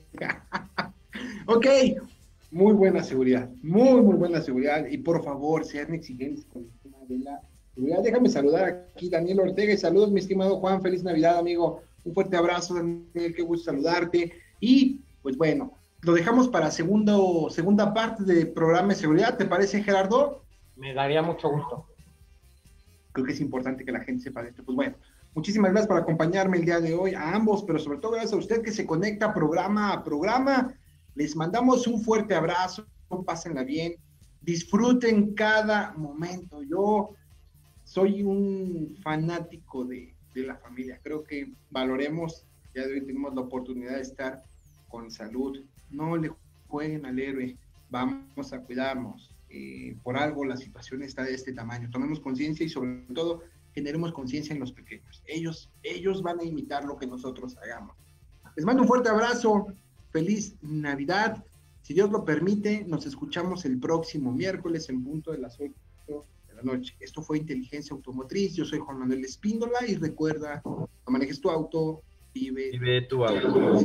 Ok, muy buena seguridad, muy, muy buena seguridad, y por favor, sean exigentes con el tema de la seguridad. Déjame saludar aquí Daniel Ortega, y saludos, mi estimado Juan, feliz Navidad, amigo, un fuerte abrazo, Daniel, qué gusto saludarte, y pues bueno, lo dejamos para segundo, segunda parte del programa de seguridad, ¿te parece, Gerardo? Me daría mucho gusto. Creo que es importante que la gente sepa de esto, pues bueno. Muchísimas gracias por acompañarme el día de hoy, a ambos, pero sobre todo gracias a usted que se conecta programa a programa. Les mandamos un fuerte abrazo, pásenla bien, disfruten cada momento. Yo soy un fanático de, de la familia, creo que valoremos, ya de hoy tenemos la oportunidad de estar con salud, no le jueguen al héroe, vamos a cuidarnos, eh, por algo la situación está de este tamaño, tomemos conciencia y sobre todo generemos conciencia en los pequeños. Ellos, ellos van a imitar lo que nosotros hagamos. Les mando un fuerte abrazo. Feliz Navidad. Si Dios lo permite, nos escuchamos el próximo miércoles en punto de las ocho de la noche. Esto fue Inteligencia Automotriz. Yo soy Juan Manuel Espíndola y recuerda, no manejes tu auto, vive, vive tu auto.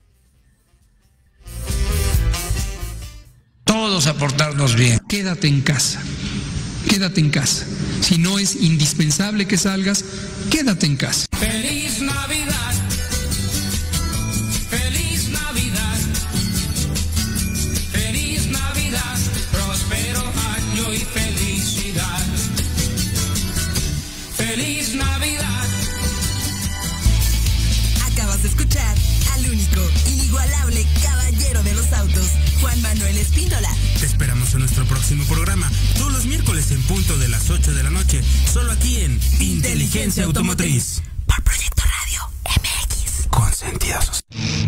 Todos a portarnos bien. Quédate en casa. Quédate en casa. Si no es indispensable que salgas, quédate en casa. ¡Feliz Navidad! ¡Feliz Navidad! ¡Feliz Navidad! ¡Próspero año y felicidad! ¡Feliz Navidad! Acabas de escuchar al único, inigualable caballero de los autos, Juan Manuel Espíndola. Te esperamos en nuestro próximo programa, todos los miércoles en punto de las ocho de la noche, solo aquí en Inteligencia Automotriz. Por Proyecto Radio M X. Con sentido social.